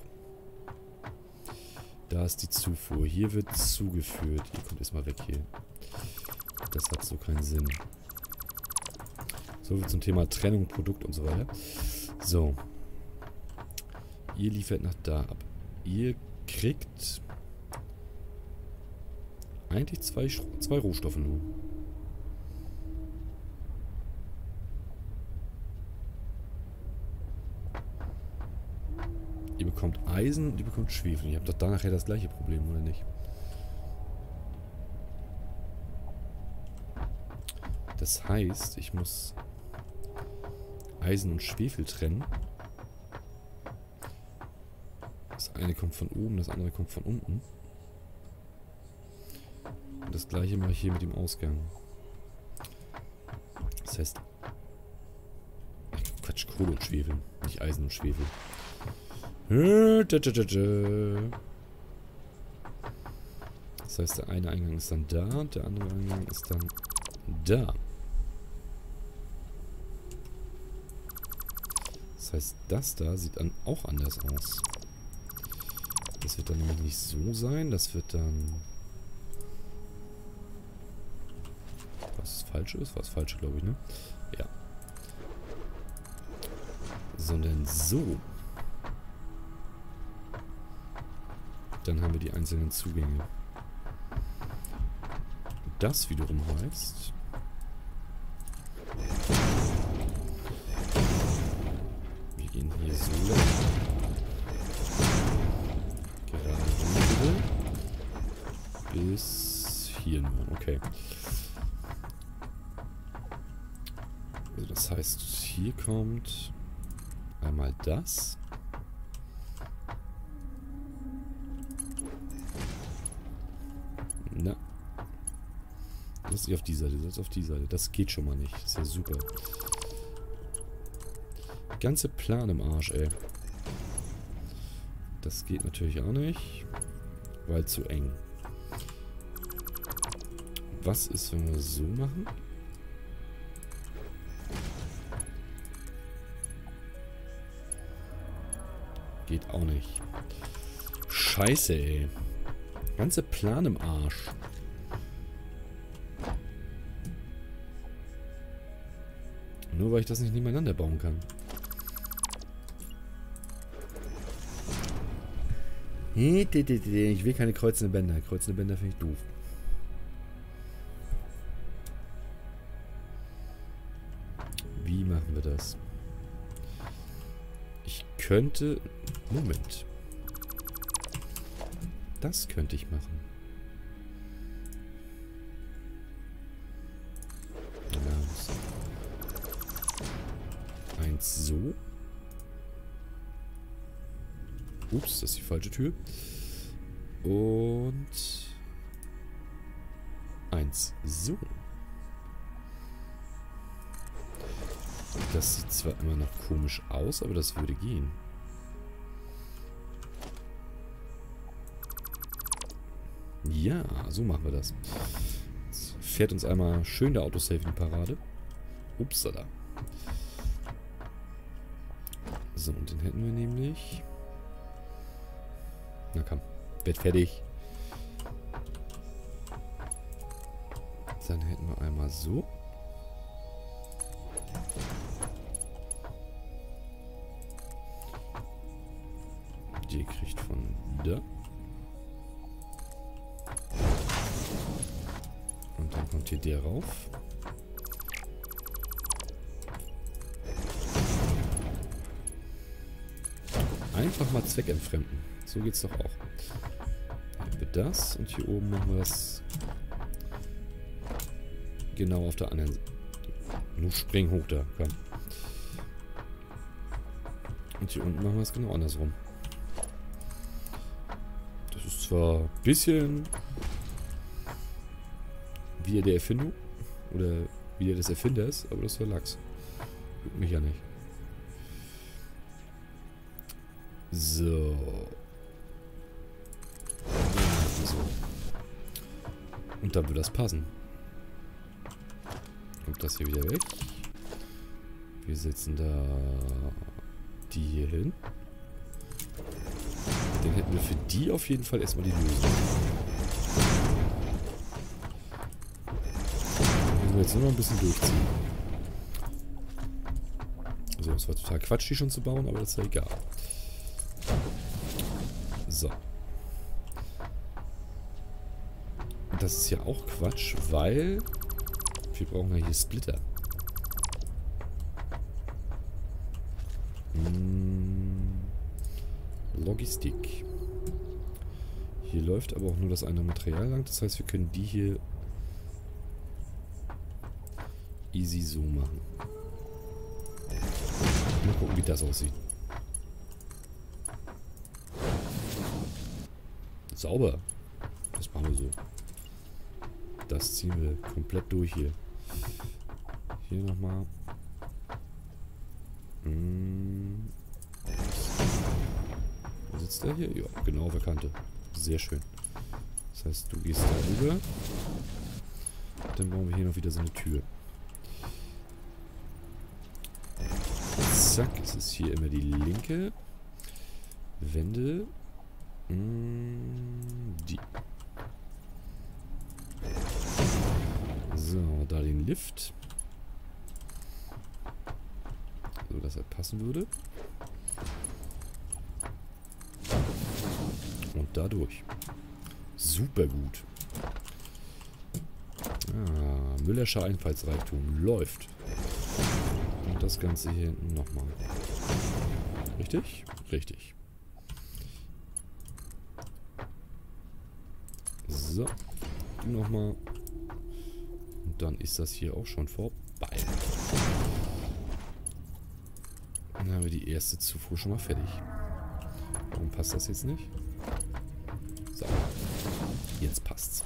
Da ist die Zufuhr. Hier wird zugeführt. Ihr kommt erstmal weg hier. Das hat so keinen Sinn. So viel zum Thema Trennung, Produkt und so weiter. So. Ihr liefert nach da ab. Ihr kriegt eigentlich zwei Rohstoffe nur. Ihr bekommt Eisen und ihr bekommt Schwefel. Ihr habt doch da nachher das gleiche Problem, oder nicht? Das heißt, ich muss Eisen und Schwefel trennen. Das eine kommt von oben, das andere kommt von unten. Und das gleiche mache ich hier mit dem Ausgang. Das heißt... Ach, Quatsch, Kohle und Schwefel, nicht Eisen und Schwefel. Das heißt, der eine Eingang ist dann da und der andere Eingang ist dann da. Das heißt, das da sieht dann auch anders aus. Das wird dann nämlich nicht so sein, das wird dann... Was falsch ist? Was falsch, glaube ich, ne? Ja. Sondern so. Dann haben wir die einzelnen Zugänge. Das wiederum heißt... Wir gehen hier so lang. Gerade runter. Bis hier nur. Okay. Also das heißt, hier kommt einmal das. Na. Das ist auf die Seite, das ist auf die Seite. Das geht schon mal nicht. Das ist ja super. Ganze Plan im Arsch, ey. Das geht natürlich auch nicht. Weil zu eng. Was ist, wenn wir so machen? Geht auch nicht. Scheiße, ey. Ganze Plan im Arsch. Nur weil ich das nicht nebeneinander bauen kann. Ich will keine kreuzenden Bänder. Kreuzende Bänder finde ich doof. Wie machen wir das? Ich könnte... Moment. Das könnte ich machen. Eins so. Ups, das ist die falsche Tür. Und... eins so. Das sieht zwar immer noch komisch aus, aber das würde gehen. Ja, so machen wir das. Jetzt fährt uns einmal schön der Autosave in die Parade. Upsala. So, und den hätten wir nämlich... Na komm, Bett fertig. Dann hätten wir einmal so. Die kriegt von da. Und dann kommt hier der rauf. Einfach mal zweckentfremden. So geht's doch auch. Hier haben wir das und hier oben machen wir das genau auf der anderen Seite. Nur spring hoch da, komm. Und hier unten machen wir es genau andersrum. Das ist zwar ein bisschen wie der Erfindung oder wie der des Erfinders, aber das ist ja Lachs. Juckt mich ja nicht. So. So. Und dann wird das passen. Kommt das hier wieder weg. Wir setzen da die hier hin. Dann hätten wir für die auf jeden Fall erstmal die Lösung. Müssen wir jetzt nur noch ein bisschen durchziehen. Also es war total Quatsch, die schon zu bauen, aber das ist ja egal. So. Und das ist ja auch Quatsch, weil wir brauchen ja hier Splitter. Logistik. Hier läuft aber auch nur das eine Material lang. Das heißt, wir können die hier easy so machen. Mal gucken, wie das aussieht. Sauber. Das machen wir so. Das ziehen wir komplett durch hier. Hier nochmal. Wo sitzt der hier? Ja, genau auf der Kante. Sehr schön. Das heißt, du gehst da rüber. Dann brauchen wir hier noch wieder so eine Tür. Zack, es ist hier immer die linke Wände. Die. So, da den Lift. So, dass er passen würde. Und dadurch. Super gut. Ah, Müllerscher Einfallsreichtum läuft. Und das Ganze hier hinten nochmal. Richtig? Richtig. So. Du nochmal. Und dann ist das hier auch schon vorbei. Dann haben wir die erste Zufuhr schon mal fertig. Warum passt das jetzt nicht? So. Jetzt passt's.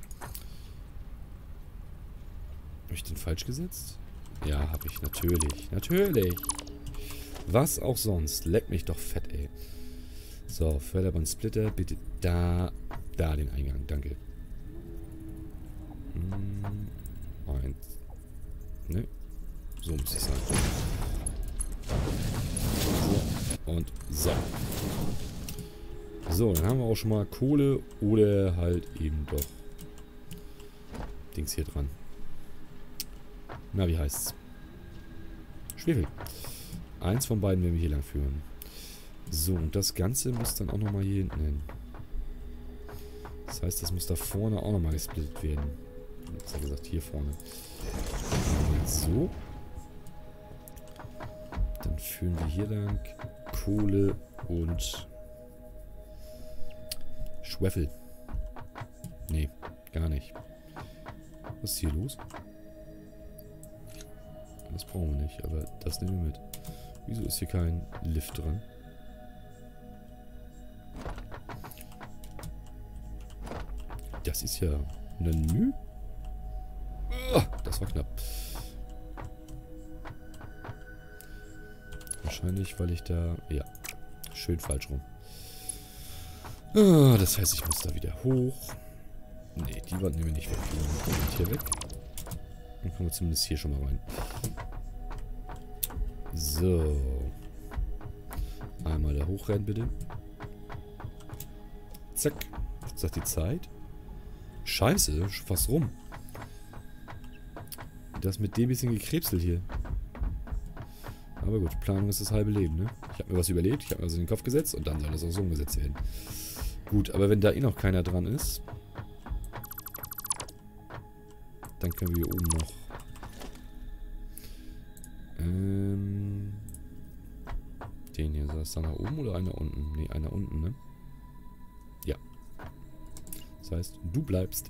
Habe ich den falsch gesetzt? Ja, habe ich. Natürlich. Natürlich. Was auch sonst. Leck mich doch fett, ey. So, Förderband-Splitter. Bitte da den Eingang. Danke. Eins. Ne. So muss es sein. So. Und so. So, dann haben wir auch schon mal Kohle oder halt eben doch Dings hier dran. Na, wie heißt's? Schwefel. Eins von beiden werden wir hier lang führen. So, und das Ganze muss dann auch nochmal hier hinten hin. Das heißt, das muss da vorne auch nochmal gesplittet werden. Das hat gesagt, hier vorne. Und so. Dann führen wir hier lang Kohle und Schwefel. Nee, gar nicht. Was ist hier los? Das brauchen wir nicht, aber das nehmen wir mit. Wieso ist hier kein Lift dran? Das ist ja ein das war knapp. Wahrscheinlich, weil ich da... Ja, schön falsch rum. Das heißt, ich muss da wieder hoch. Ne, die Wand nehmen wir nicht weg. Die Wand hier weg. Dann kommen wir zumindest hier schon mal rein. So. Einmal da hochrennen, bitte. Zack. Was sagt die Zeit? Scheiße, schon fast rum. Das mit dem bisschen gekrebselt hier. Aber gut, Planung ist das halbe Leben, ne? Ich habe mir was überlegt, ich habe mir was in den Kopf gesetzt und dann soll das auch so umgesetzt werden. Gut, aber wenn da eh noch keiner dran ist, dann können wir hier oben noch den hier, soll es da nach oben oder einer unten? Ne, einer unten, ne? Ja. Das heißt, du bleibst.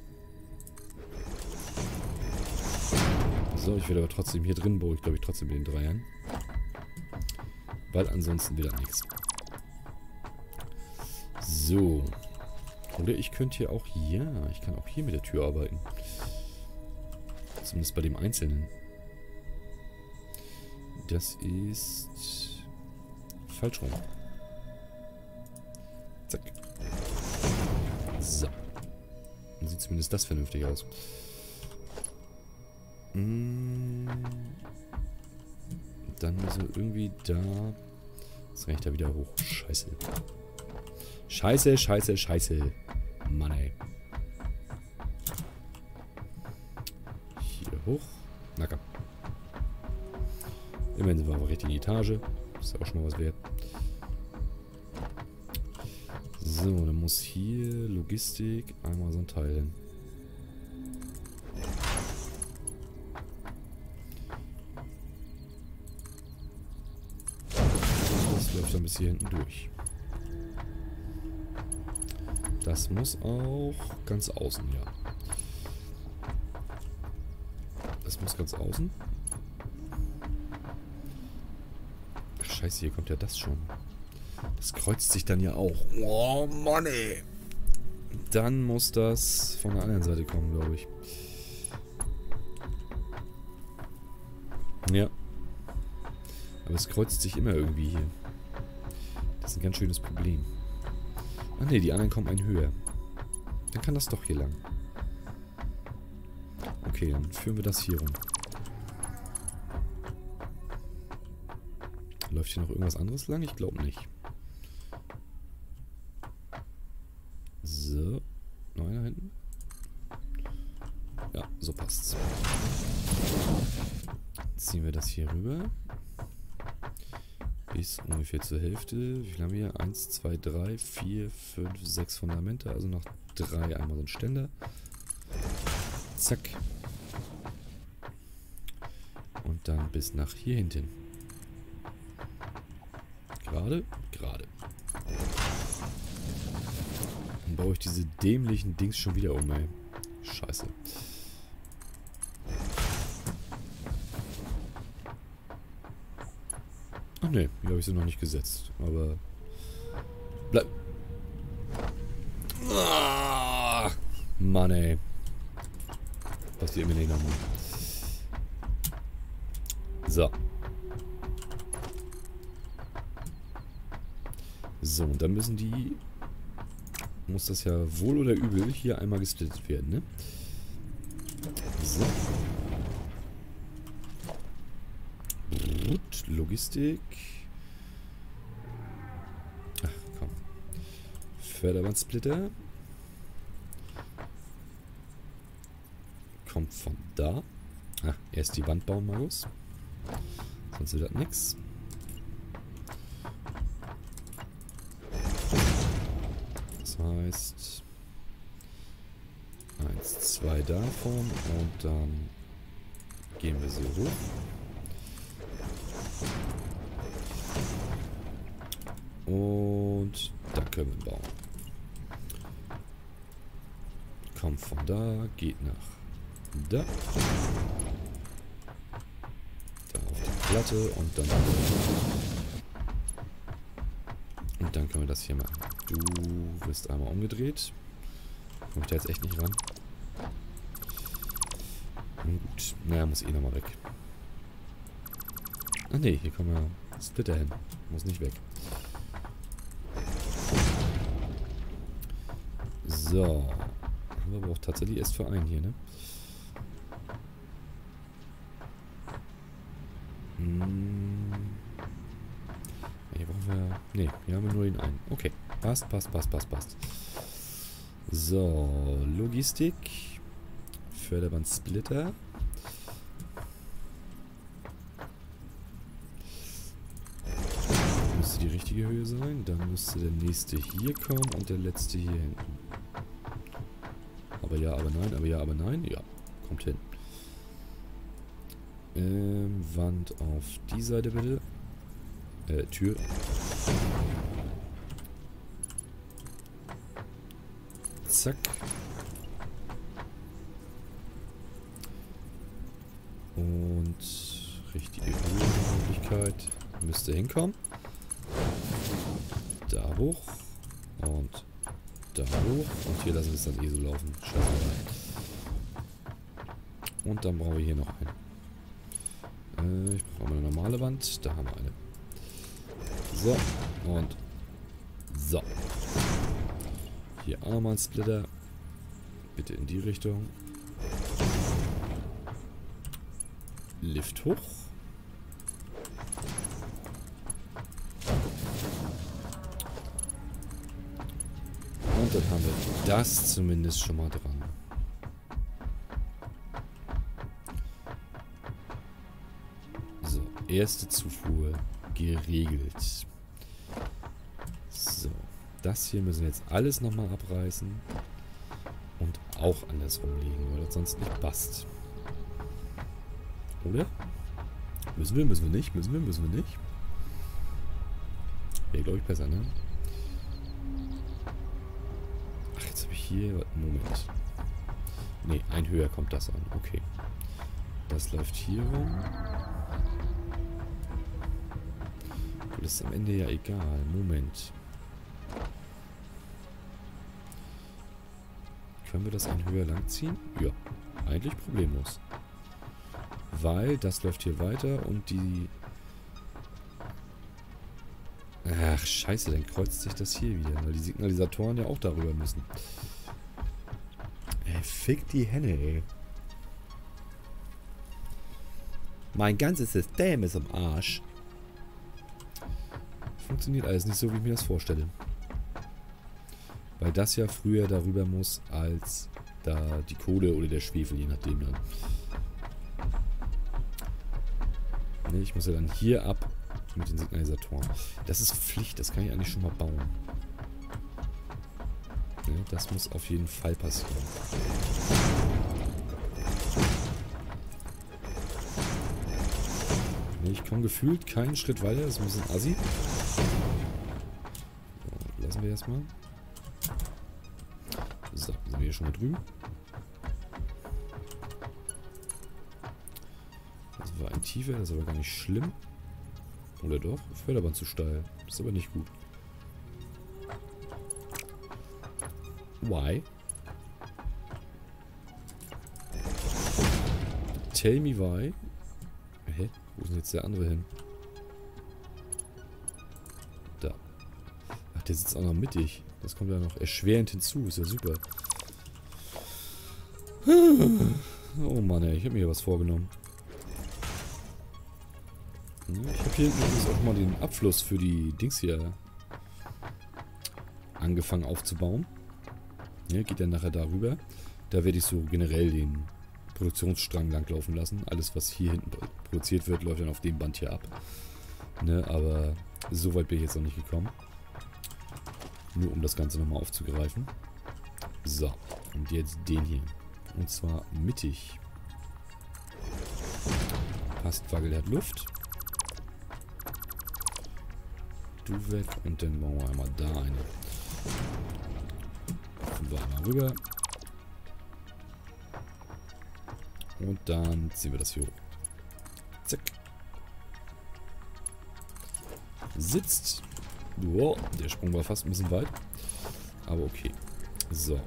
So, ich werde aber trotzdem hier drin, baue ich glaube ich trotzdem mit den Dreiern. Weil ansonsten wieder nichts. So. Oder ich könnte hier auch, ja, ich kann auch hier mit der Tür arbeiten. Zumindest bei dem Einzelnen. Das ist falsch rum. Zack. So. Dann sieht zumindest das vernünftig aus. Dann müssen wir irgendwie da... Jetzt kann ich da wieder hoch. Scheiße. Scheiße, scheiße, scheiße. Mann, ey. Hier hoch. Na komm. Immerhin sind wir aber richtig in die Etage. Das ist auch schon mal was wert. So, dann muss hier Logistik einmal so ein Teil hin. Das läuft dann bis hier hinten durch. Das muss auch ganz außen, ja. Das muss ganz außen. Ach, scheiße, hier kommt ja das schon. Das kreuzt sich dann ja auch. Oh, Mann, ey. Dann muss das von der anderen Seite kommen, glaube ich. Ja. Aber es kreuzt sich immer irgendwie hier. Das ist ein ganz schönes Problem. Ah ne, die anderen kommen einen höher. Dann kann das doch hier lang. Okay, dann führen wir das hier rum. Läuft hier noch irgendwas anderes lang? Ich glaube nicht. So. Noch einer hinten? Ja, so passt's. Ziehen wir das hier rüber. Bis ungefähr zur Hälfte. Wie viel haben wir? 1, 2, 3, 4, 5, 6 Fundamente. Also noch 3. Einmal so ein Ständer. Zack. Und dann bis nach hier hinten. Gerade? Gerade. Dann baue ich diese dämlichen Dings schon wieder um, ey. Scheiße. Ach ne, hier habe ich sie noch nicht gesetzt. Aber... Bleib... Ah, Mann, ey. Was die immer nicht nochmal. So. So, und dann müssen die... Muss das ja wohl oder übel hier einmal gesplittet werden, ne? So. Logistik. Ach, komm. Förderbandsplitter. Kommt von da. Ach, erst die Wand bauen, Markus. Sonst wird das nix. Das heißt 1, 2 davon und dann gehen wir so hoch. Und da können wir bauen. Kommt von da, geht nach da. Da auf die Platte und dann... Und dann können wir das hier machen. Du wirst einmal umgedreht. Komme ich da jetzt echt nicht ran? Gut. Naja, muss eh nochmal weg. Ah ne, hier kommen wir Splitter hin. Muss nicht weg. So. Haben wir aber auch tatsächlich erst für einen hier, ne? Hier brauchen wir Ne, hier haben wir nur den einen. Okay, passt. So, Logistik. Förderbandsplitter. Müsste die richtige Höhe sein. Dann müsste der nächste hier kommen und der letzte hier hinten. Aber ja, aber nein, aber ja, aber nein. Ja, kommt hin. Wand auf die Seite bitte. Tür. Zack. Und richtige Höhenmöglichkeit müsste hinkommen. Da hoch. Und da hoch. Und hier lassen wir es dann eh so laufen. Scheiße rein. Und dann brauchen wir hier noch einen. Ich brauche mal eine normale Wand. Da haben wir eine. So. Und so. Hier auch nochmal ein Splitter. Bitte in die Richtung. Lift hoch. Und dann haben wir das zumindest schon mal dran. So, erste Zufuhr geregelt. So, das hier müssen wir jetzt alles nochmal abreißen und auch andersrum legen, weil das sonst nicht passt. Oder? Müssen wir nicht? Müssen wir nicht? Wäre, glaube ich, besser, ne? Ach, jetzt habe ich hier... Moment. Ne, ein höher kommt das an. Okay. Das läuft hier rum. Das ist am Ende ja egal. Moment. Können wir das ein höher lang ziehen? Ja, eigentlich problemlos. Weil das läuft hier weiter und die... Ach, scheiße, dann kreuzt sich das hier wieder, weil die Signalisatoren ja auch darüber müssen. Fick die Henne, ey. Mein ganzes System ist am Arsch. Funktioniert alles nicht so, wie ich mir das vorstelle. Weil das ja früher darüber muss, als da die Kohle oder der Schwefel, je nachdem dann. Ne, ich muss ja dann hier ab mit den Signalisatoren. Das ist Pflicht, das kann ich eigentlich schon mal bauen. Ne, das muss auf jeden Fall passieren. Ne, ich komme gefühlt keinen Schritt weiter, das ist ein bisschen assi. So, lassen wir erstmal. So, sind wir hier schon mal drüben. Das war ein tiefer, das ist aber gar nicht schlimm. Oder doch? Förderband zu steil. Das ist aber nicht gut. Why? Tell me why. Hä? Wo ist denn jetzt der andere hin? Da. Ach, der sitzt auch noch mittig. Das kommt ja noch erschwerend hinzu. Ist ja super. Oh Mann, ey. Ich habe mir hier was vorgenommen. Ich habe hier übrigens auch mal den Abfluss für die Dings hier angefangen aufzubauen. Ja, geht ja nachher darüber. Da werde ich so generell den Produktionsstrang langlaufen lassen. Alles, was hier hinten produziert wird, läuft dann auf dem Band hier ab. Ne, aber so weit bin ich jetzt noch nicht gekommen. Nur um das Ganze nochmal aufzugreifen. So, und jetzt den hier. Und zwar mittig. Passt, Waggel hat Luft. Du weg und dann bauen wir einmal da eine. Ziehen wir einmal rüber. Und dann ziehen wir das hier hoch. Zack. Sitzt. Wow, der Sprung war fast ein bisschen weit. Aber okay. So.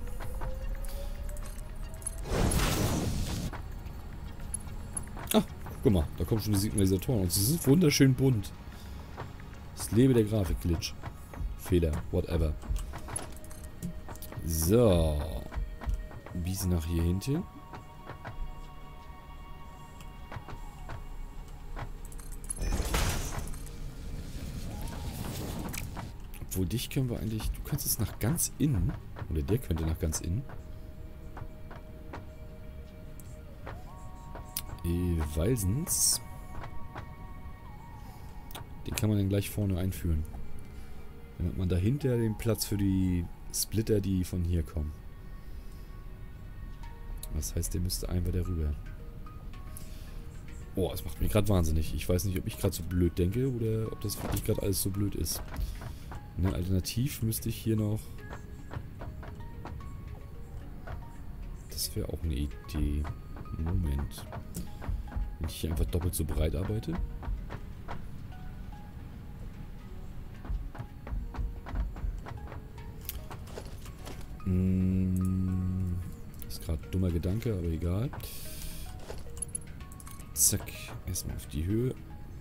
Ah, guck mal, da kommen schon die Signalisatoren. Und sie sind wunderschön bunt. Das lebe der Grafikglitch. Fehler, whatever. So. Bis nach hier hinten. Obwohl, dich können wir eigentlich... Du könntest nach ganz innen. Oder der könnte nach ganz innen. Walsens. Den kann man dann gleich vorne einführen. Dann hat man dahinter den Platz für die Splitter, die von hier kommen. Das heißt, der müsste einfach darüber. Oh, das macht mich gerade wahnsinnig. Ich weiß nicht, ob ich gerade so blöd denke oder ob das wirklich gerade alles so blöd ist. Ne, alternativ müsste ich hier noch... Das wäre auch eine Idee. Moment. Wenn ich hier einfach doppelt so breit arbeite. Das ist gerade ein dummer Gedanke, aber egal. Zack. Erstmal auf die Höhe.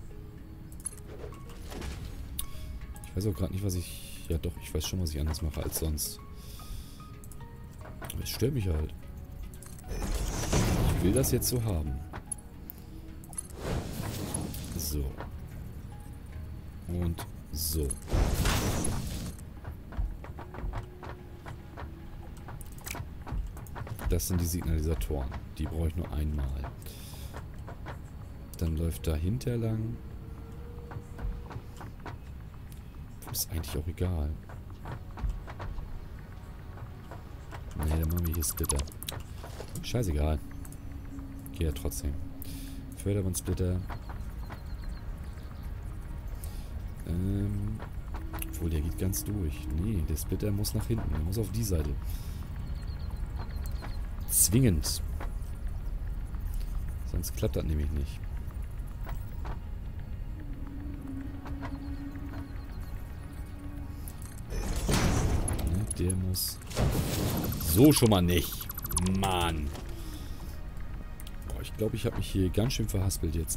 Ich weiß auch gerade nicht, was ich... Ja doch, ich weiß schon, was ich anders mache als sonst. Aber es stört mich halt. Ich will das jetzt so haben. So. Und so. Das sind die Signalisatoren. Die brauche ich nur einmal. Dann läuft dahinter lang. Ist eigentlich auch egal. Ne, dann machen wir hier Splitter. Scheißegal. Geht ja trotzdem. Förderbandsplitter. Obwohl, der geht ganz durch. Nee, der Splitter muss nach hinten. Der muss auf die Seite. Zwingend. Sonst klappt das nämlich nicht. Ne, der muss... So schon mal nicht. Mann. Boah, ich glaube, ich habe mich hier ganz schön verhaspelt jetzt.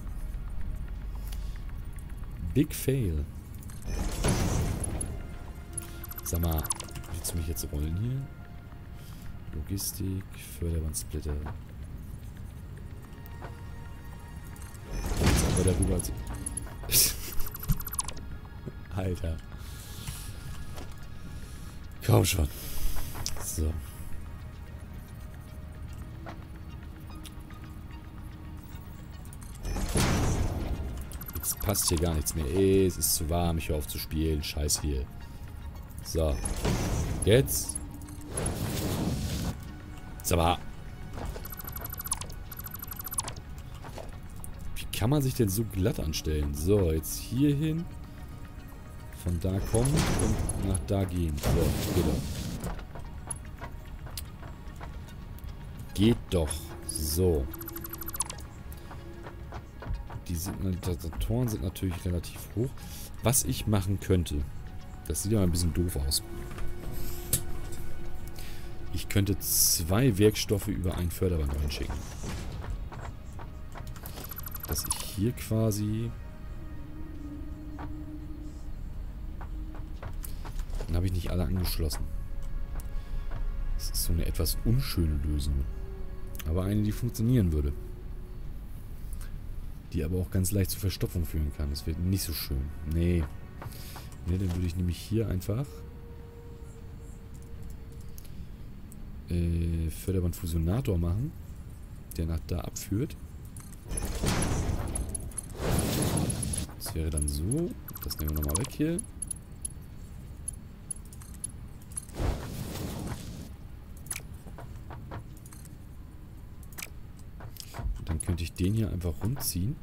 Big Fail. Sag mal, willst du mich jetzt rollen hier? Logistik, Förderbandsplitter. Jetzt aber darüber. Alter. Komm schon. So. Jetzt passt hier gar nichts mehr. Ey, es ist zu warm. Ich höre auf zu spielen. Scheiß hier. So. Jetzt. Sag mal. Wie kann man sich denn so glatt anstellen? So, jetzt hier hin. Von da kommen und nach da gehen. So, geht doch. Geht doch. So. Die Signalisatoren sind natürlich relativ hoch. Was ich machen könnte, das sieht ja ein bisschen doof aus. Ich könnte 2 Werkstoffe über ein Förderband reinschicken. Dass ich hier quasi... Dann habe ich nicht alle angeschlossen. Das ist so eine etwas unschöne Lösung. Aber eine, die funktionieren würde. Die aber auch ganz leicht zur Verstopfung führen kann. Das wird nicht so schön. Nee. Nee, dann würde ich nämlich hier einfach... Förderbandfusionator machen, der nach da abführt. Das wäre dann so. Das nehmen wir nochmal weg hier. Und dann könnte ich den hier einfach rumziehen.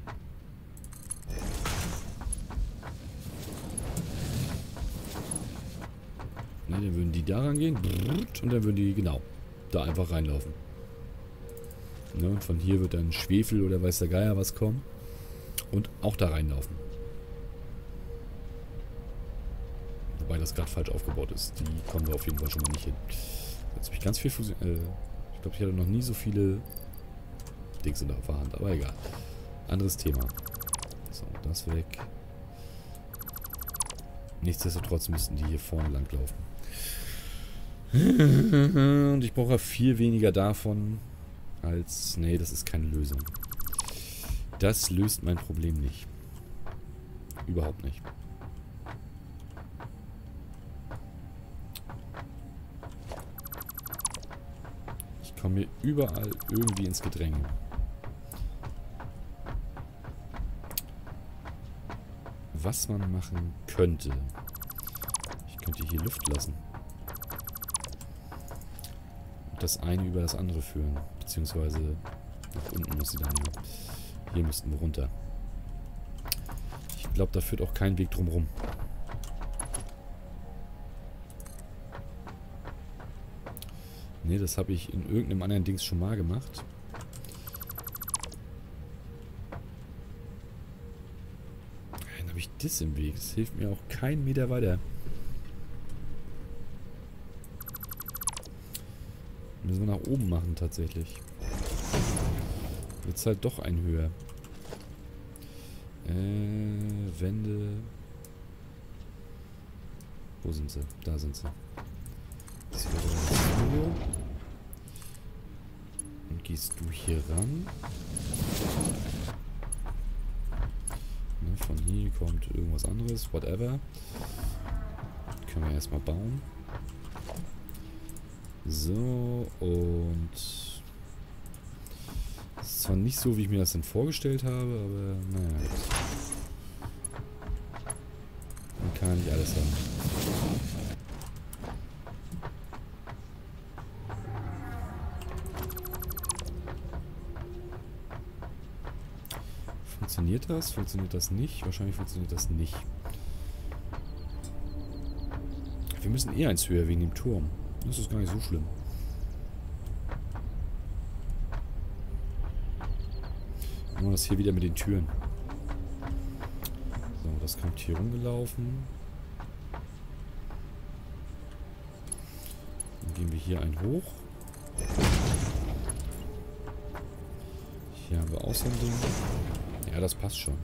Ne, dann würden die da rangehen. Und dann würden die, genau, da einfach reinlaufen. Ne, und von hier wird dann Schwefel oder weiß der Geier was kommen. Und auch da reinlaufen. Wobei das gerade falsch aufgebaut ist. Die kommen wir auf jeden Fall schon mal nicht hin. Jetzt habe ich ganz viel Fusion... ich glaube, ich hatte noch nie so viele Dings in der Hand. Aber egal. Anderes Thema. So, das weg. Nichtsdestotrotz müssten die hier vorne lang laufen. Und ich brauche viel weniger davon als... Nee, das ist keine Lösung. Das löst mein Problem nicht. Überhaupt nicht. komme mir überall irgendwie ins Gedränge. Was man machen könnte. Ich könnte hier Luft lassen. Und das eine über das andere führen. Beziehungsweise nach unten muss sie dann. Hier müssten wir runter. Ich glaube, da führt auch kein Weg drumherum. Ne, das habe ich in irgendeinem anderen Dings schon mal gemacht. Dann habe ich das im Weg. Das hilft mir auch keinen Meter weiter. Müssen wir nach oben machen tatsächlich. Jetzt halt doch ein höher. Wände. Wo sind sie? Da sind sie. Das wäre so. Und gehst du hier ran. Ne, von hier kommt irgendwas anderes. Whatever. Können wir erstmal bauen. So, und das ist zwar nicht so, wie ich mir das denn vorgestellt habe, aber naja. Man kann ja nicht alles haben. Funktioniert das? Funktioniert das nicht? Wahrscheinlich funktioniert das nicht. Wir müssen eher eins höher wegen dem Turm. Das ist gar nicht so schlimm. Machen wir das hier wieder mit den Türen. So, das kommt hier rumgelaufen. Dann gehen wir hier einen hoch. Hier haben wir auch so ein Ding. Ja, das passt schon.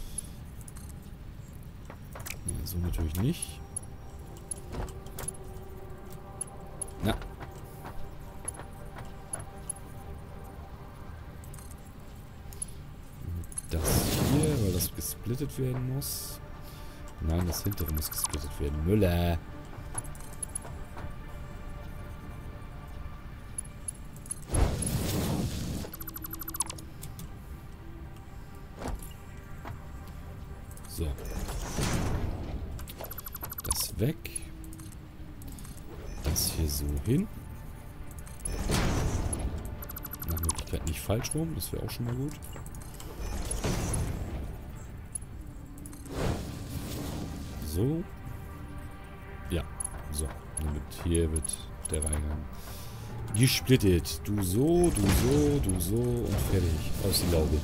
Ja, so natürlich nicht. Na. Das hier, weil das gesplittet werden muss. Nein, das hintere muss gesplittet werden. Müller. So. Das weg. Das hier so hin. Nach Möglichkeit nicht falsch rum, das wäre auch schon mal gut. So. Ja, so. Damit hier wird der Reingang gesplittet. Du so, du so, du so und fertig. Aus die Laube.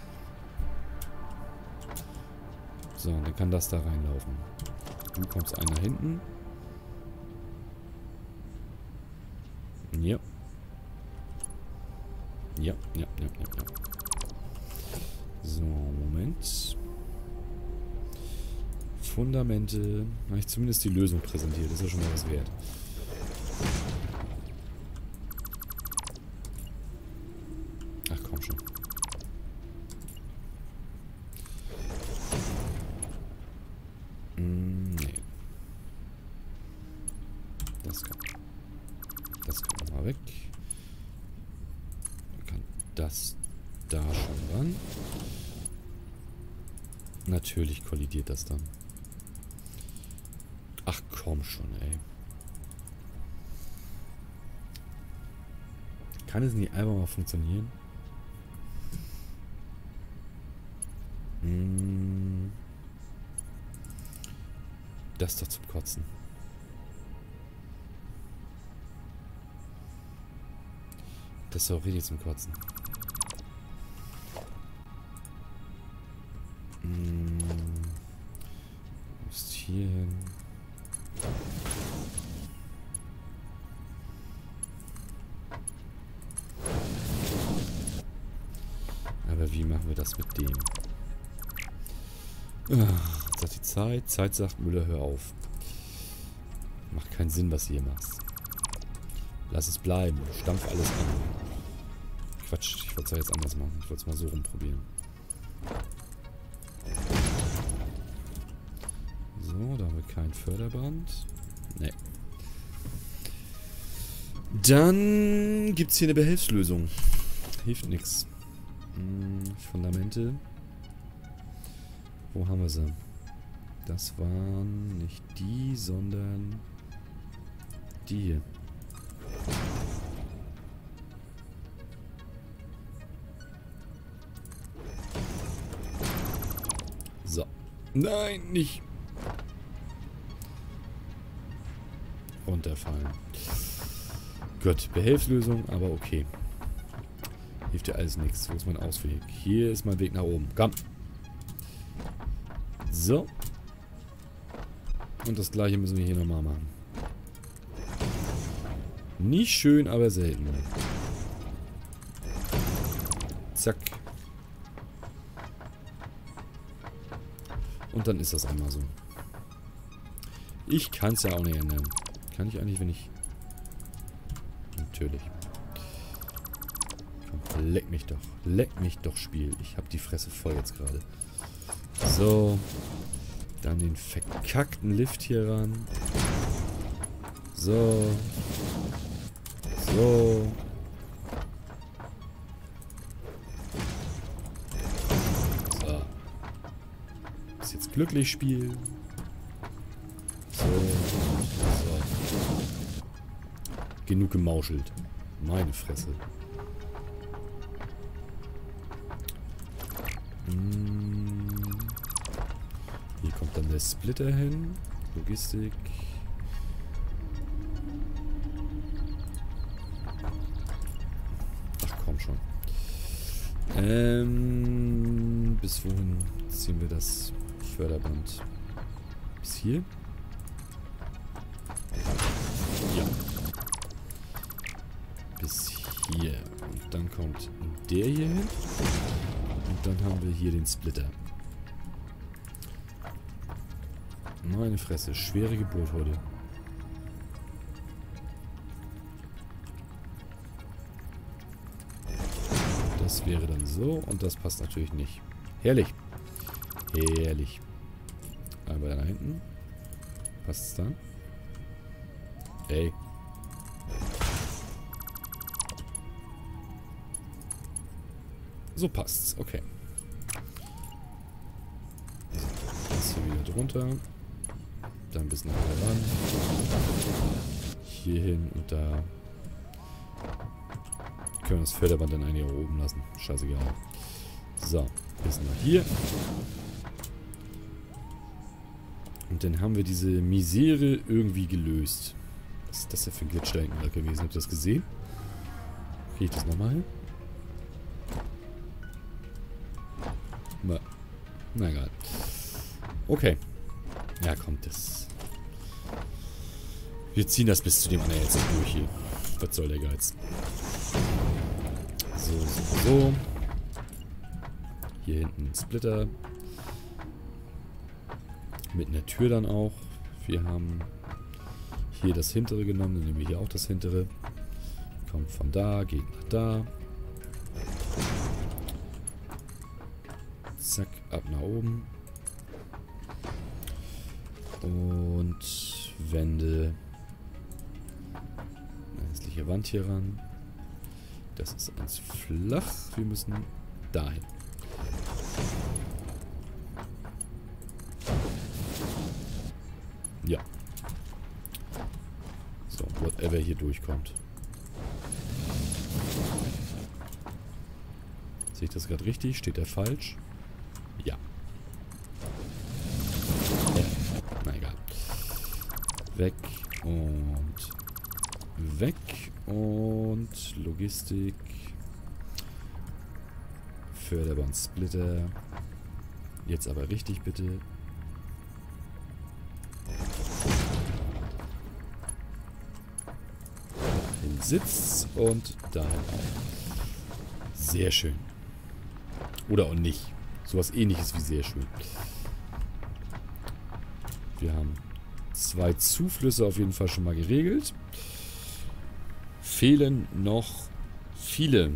So, dann kann das da reinlaufen. Du kommst einen nach hinten. Ja. Ja, ja, ja, ja, ja. So, Moment. Fundamente. Habe ich zumindest die Lösung präsentiert. Das ist ja schon mal was wert. Ach, komm schon. Nee. Das kann mal weg. Dann kann das da schon ran. Natürlich kollidiert das dann. Ach komm schon, ey. Kann es nicht einfach mal funktionieren? Das ist doch zum Kotzen. Das ist doch richtig zum Kotzen. Muss hier hin. Aber wie machen wir das mit dem? Jetzt sagt die Zeit. Zeit sagt, Müller, hör auf. Macht keinen Sinn, was du hier machst. Lass es bleiben. Stampf alles an. Quatsch, ich wollte es ja jetzt anders machen. Ich wollte es mal so rumprobieren. So, da haben wir kein Förderband. Nee. Dann gibt es hier eine Behelfslösung. Hilft nichts. Fundamente. Wo haben wir sie? Das waren nicht die, sondern die hier. So. Nein, nicht. Runterfallen. Gut, Behelfslösung, aber okay. Hilft ja alles nichts. Wo ist mein Ausweg? Hier ist mein Weg nach oben. Komm. So. Und das gleiche müssen wir hier nochmal machen. Nicht schön, aber selten. Zack. Und dann ist das einmal so. Ich kann es ja auch nicht ändern. Kann ich eigentlich, wenn ich... Natürlich. Komm, leck mich doch. Leck mich doch, Spiel. Ich habe die Fresse voll jetzt gerade. So. Dann den verkackten Lift hier ran. So. So. So. Ist jetzt glücklich, Spiel. So. So. Genug gemauschelt. Meine Fresse. Hier kommt dann der Splitter hin. Logistik. Ach komm schon. Bis wohin ziehen wir das Förderband? Bis hier? Ja. Bis hier. Und dann kommt der hier hin. Und dann haben wir hier den Splitter. Meine Fresse, schwere Geburt heute. Das wäre dann so und das passt natürlich nicht. Herrlich. Herrlich. Aber da hinten. Passt es dann? Ey. So passt's. Okay. Das hier wieder drunter. Dann bis nach der Wand. Hier hin und da. Können wir das Förderband dann eigentlich auch oben lassen. Scheißegal. So. Bis nach hier. Und dann haben wir diese Misere irgendwie gelöst. Was ist das denn für ein Glitch da hinten da gewesen? Habt ihr das gesehen? Kriege ich das nochmal hin? Na egal. Okay. Ja, kommt das. Wir ziehen das bis zu dem anderen jetzt durch hier. Was soll der Geiz? So, so, so. Hier hinten ein Splitter. Mit einer Tür dann auch. Wir haben hier das hintere genommen. Dann nehmen wir hier auch das hintere. Kommt von da, geht nach da. Zack, ab nach oben. Und Wände. Eine hässliche Wand hier ran. Das ist ganz flach. Wir müssen dahin. Ja. So, whatever hier durchkommt. Sehe ich das gerade richtig? Steht der falsch? Ja. Na egal. Weg und weg und Logistik. Förderband Splitter. Jetzt aber richtig bitte. Dahin sitzt und dahin auch. Sehr schön. Oder auch nicht. Sowas ähnliches wie sehr schön. Wir haben 2 Zuflüsse auf jeden Fall schon mal geregelt. Fehlen noch viele.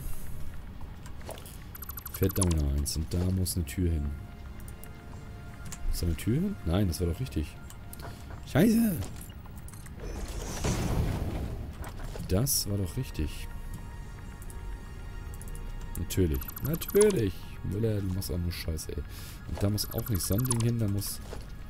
Verdammt noch eins. Und da muss eine Tür hin. Ist da eine Tür hin? Nein, das war doch richtig. Scheiße. Das war doch richtig. Natürlich. Natürlich. Müller, du machst auch nur Scheiße, ey. Und da muss auch nicht Sonding hin, da muss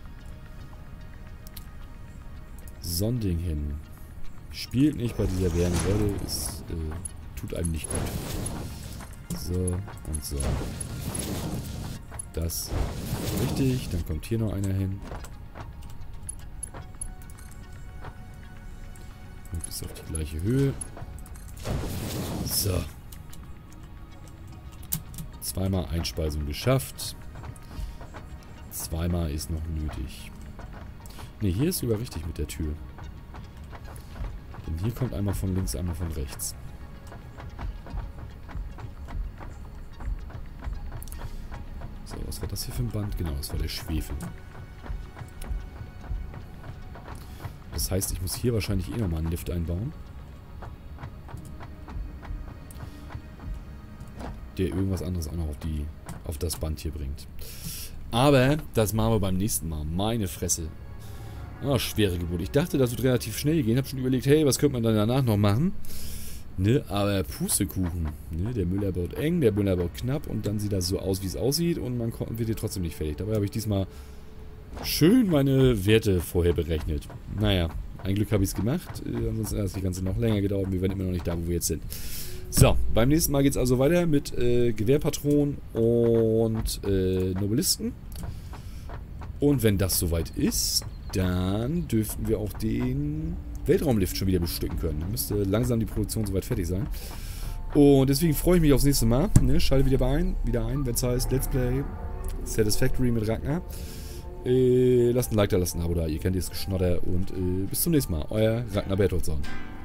Sonding hin. Spielt nicht bei dieser Wärme, Leute. Es tut einem nicht gut. So und so. Das richtig. Dann kommt hier noch einer hin. Und ist auf die gleiche Höhe. So. Zweimal Einspeisung geschafft. Zweimal ist noch nötig. Ne, hier ist sogar richtig mit der Tür. Denn hier kommt einmal von links, einmal von rechts. So, was war das hier für ein Band? Genau, das war der Schwefel. Das heißt, ich muss hier wahrscheinlich eh nochmal einen Lift einbauen. Der irgendwas anderes auch noch auf das Band hier bringt. Aber das machen wir beim nächsten Mal. Meine Fresse. Ah, schwere Geburt. Ich dachte, das wird relativ schnell gehen. Hab schon überlegt, hey, was könnte man dann danach noch machen? Ne, aber Pustekuchen. Ne, der Müller baut eng, der Müller baut knapp und dann sieht das so aus, wie es aussieht und man wird hier trotzdem nicht fertig. Dabei habe ich diesmal schön meine Werte vorher berechnet. Naja, ein Glück habe ich es gemacht. Ansonsten hat das Ganze noch länger gedauert und wir werden immer noch nicht da, wo wir jetzt sind. So, beim nächsten Mal geht es also weiter mit Gewehrpatronen und Nobelisten. Und wenn das soweit ist, dann dürften wir auch den Weltraumlift schon wieder bestücken können. Dann müsste langsam die Produktion soweit fertig sein. Und deswegen freue ich mich aufs nächste Mal. Ne? Schalte wieder ein, wenn es heißt Let's Play Satisfactory mit Ragnar. Lasst ein Like da, lasst ein Abo da. Ihr kennt dieses Geschnotter und bis zum nächsten Mal. Euer Ragnar Bertholdsson.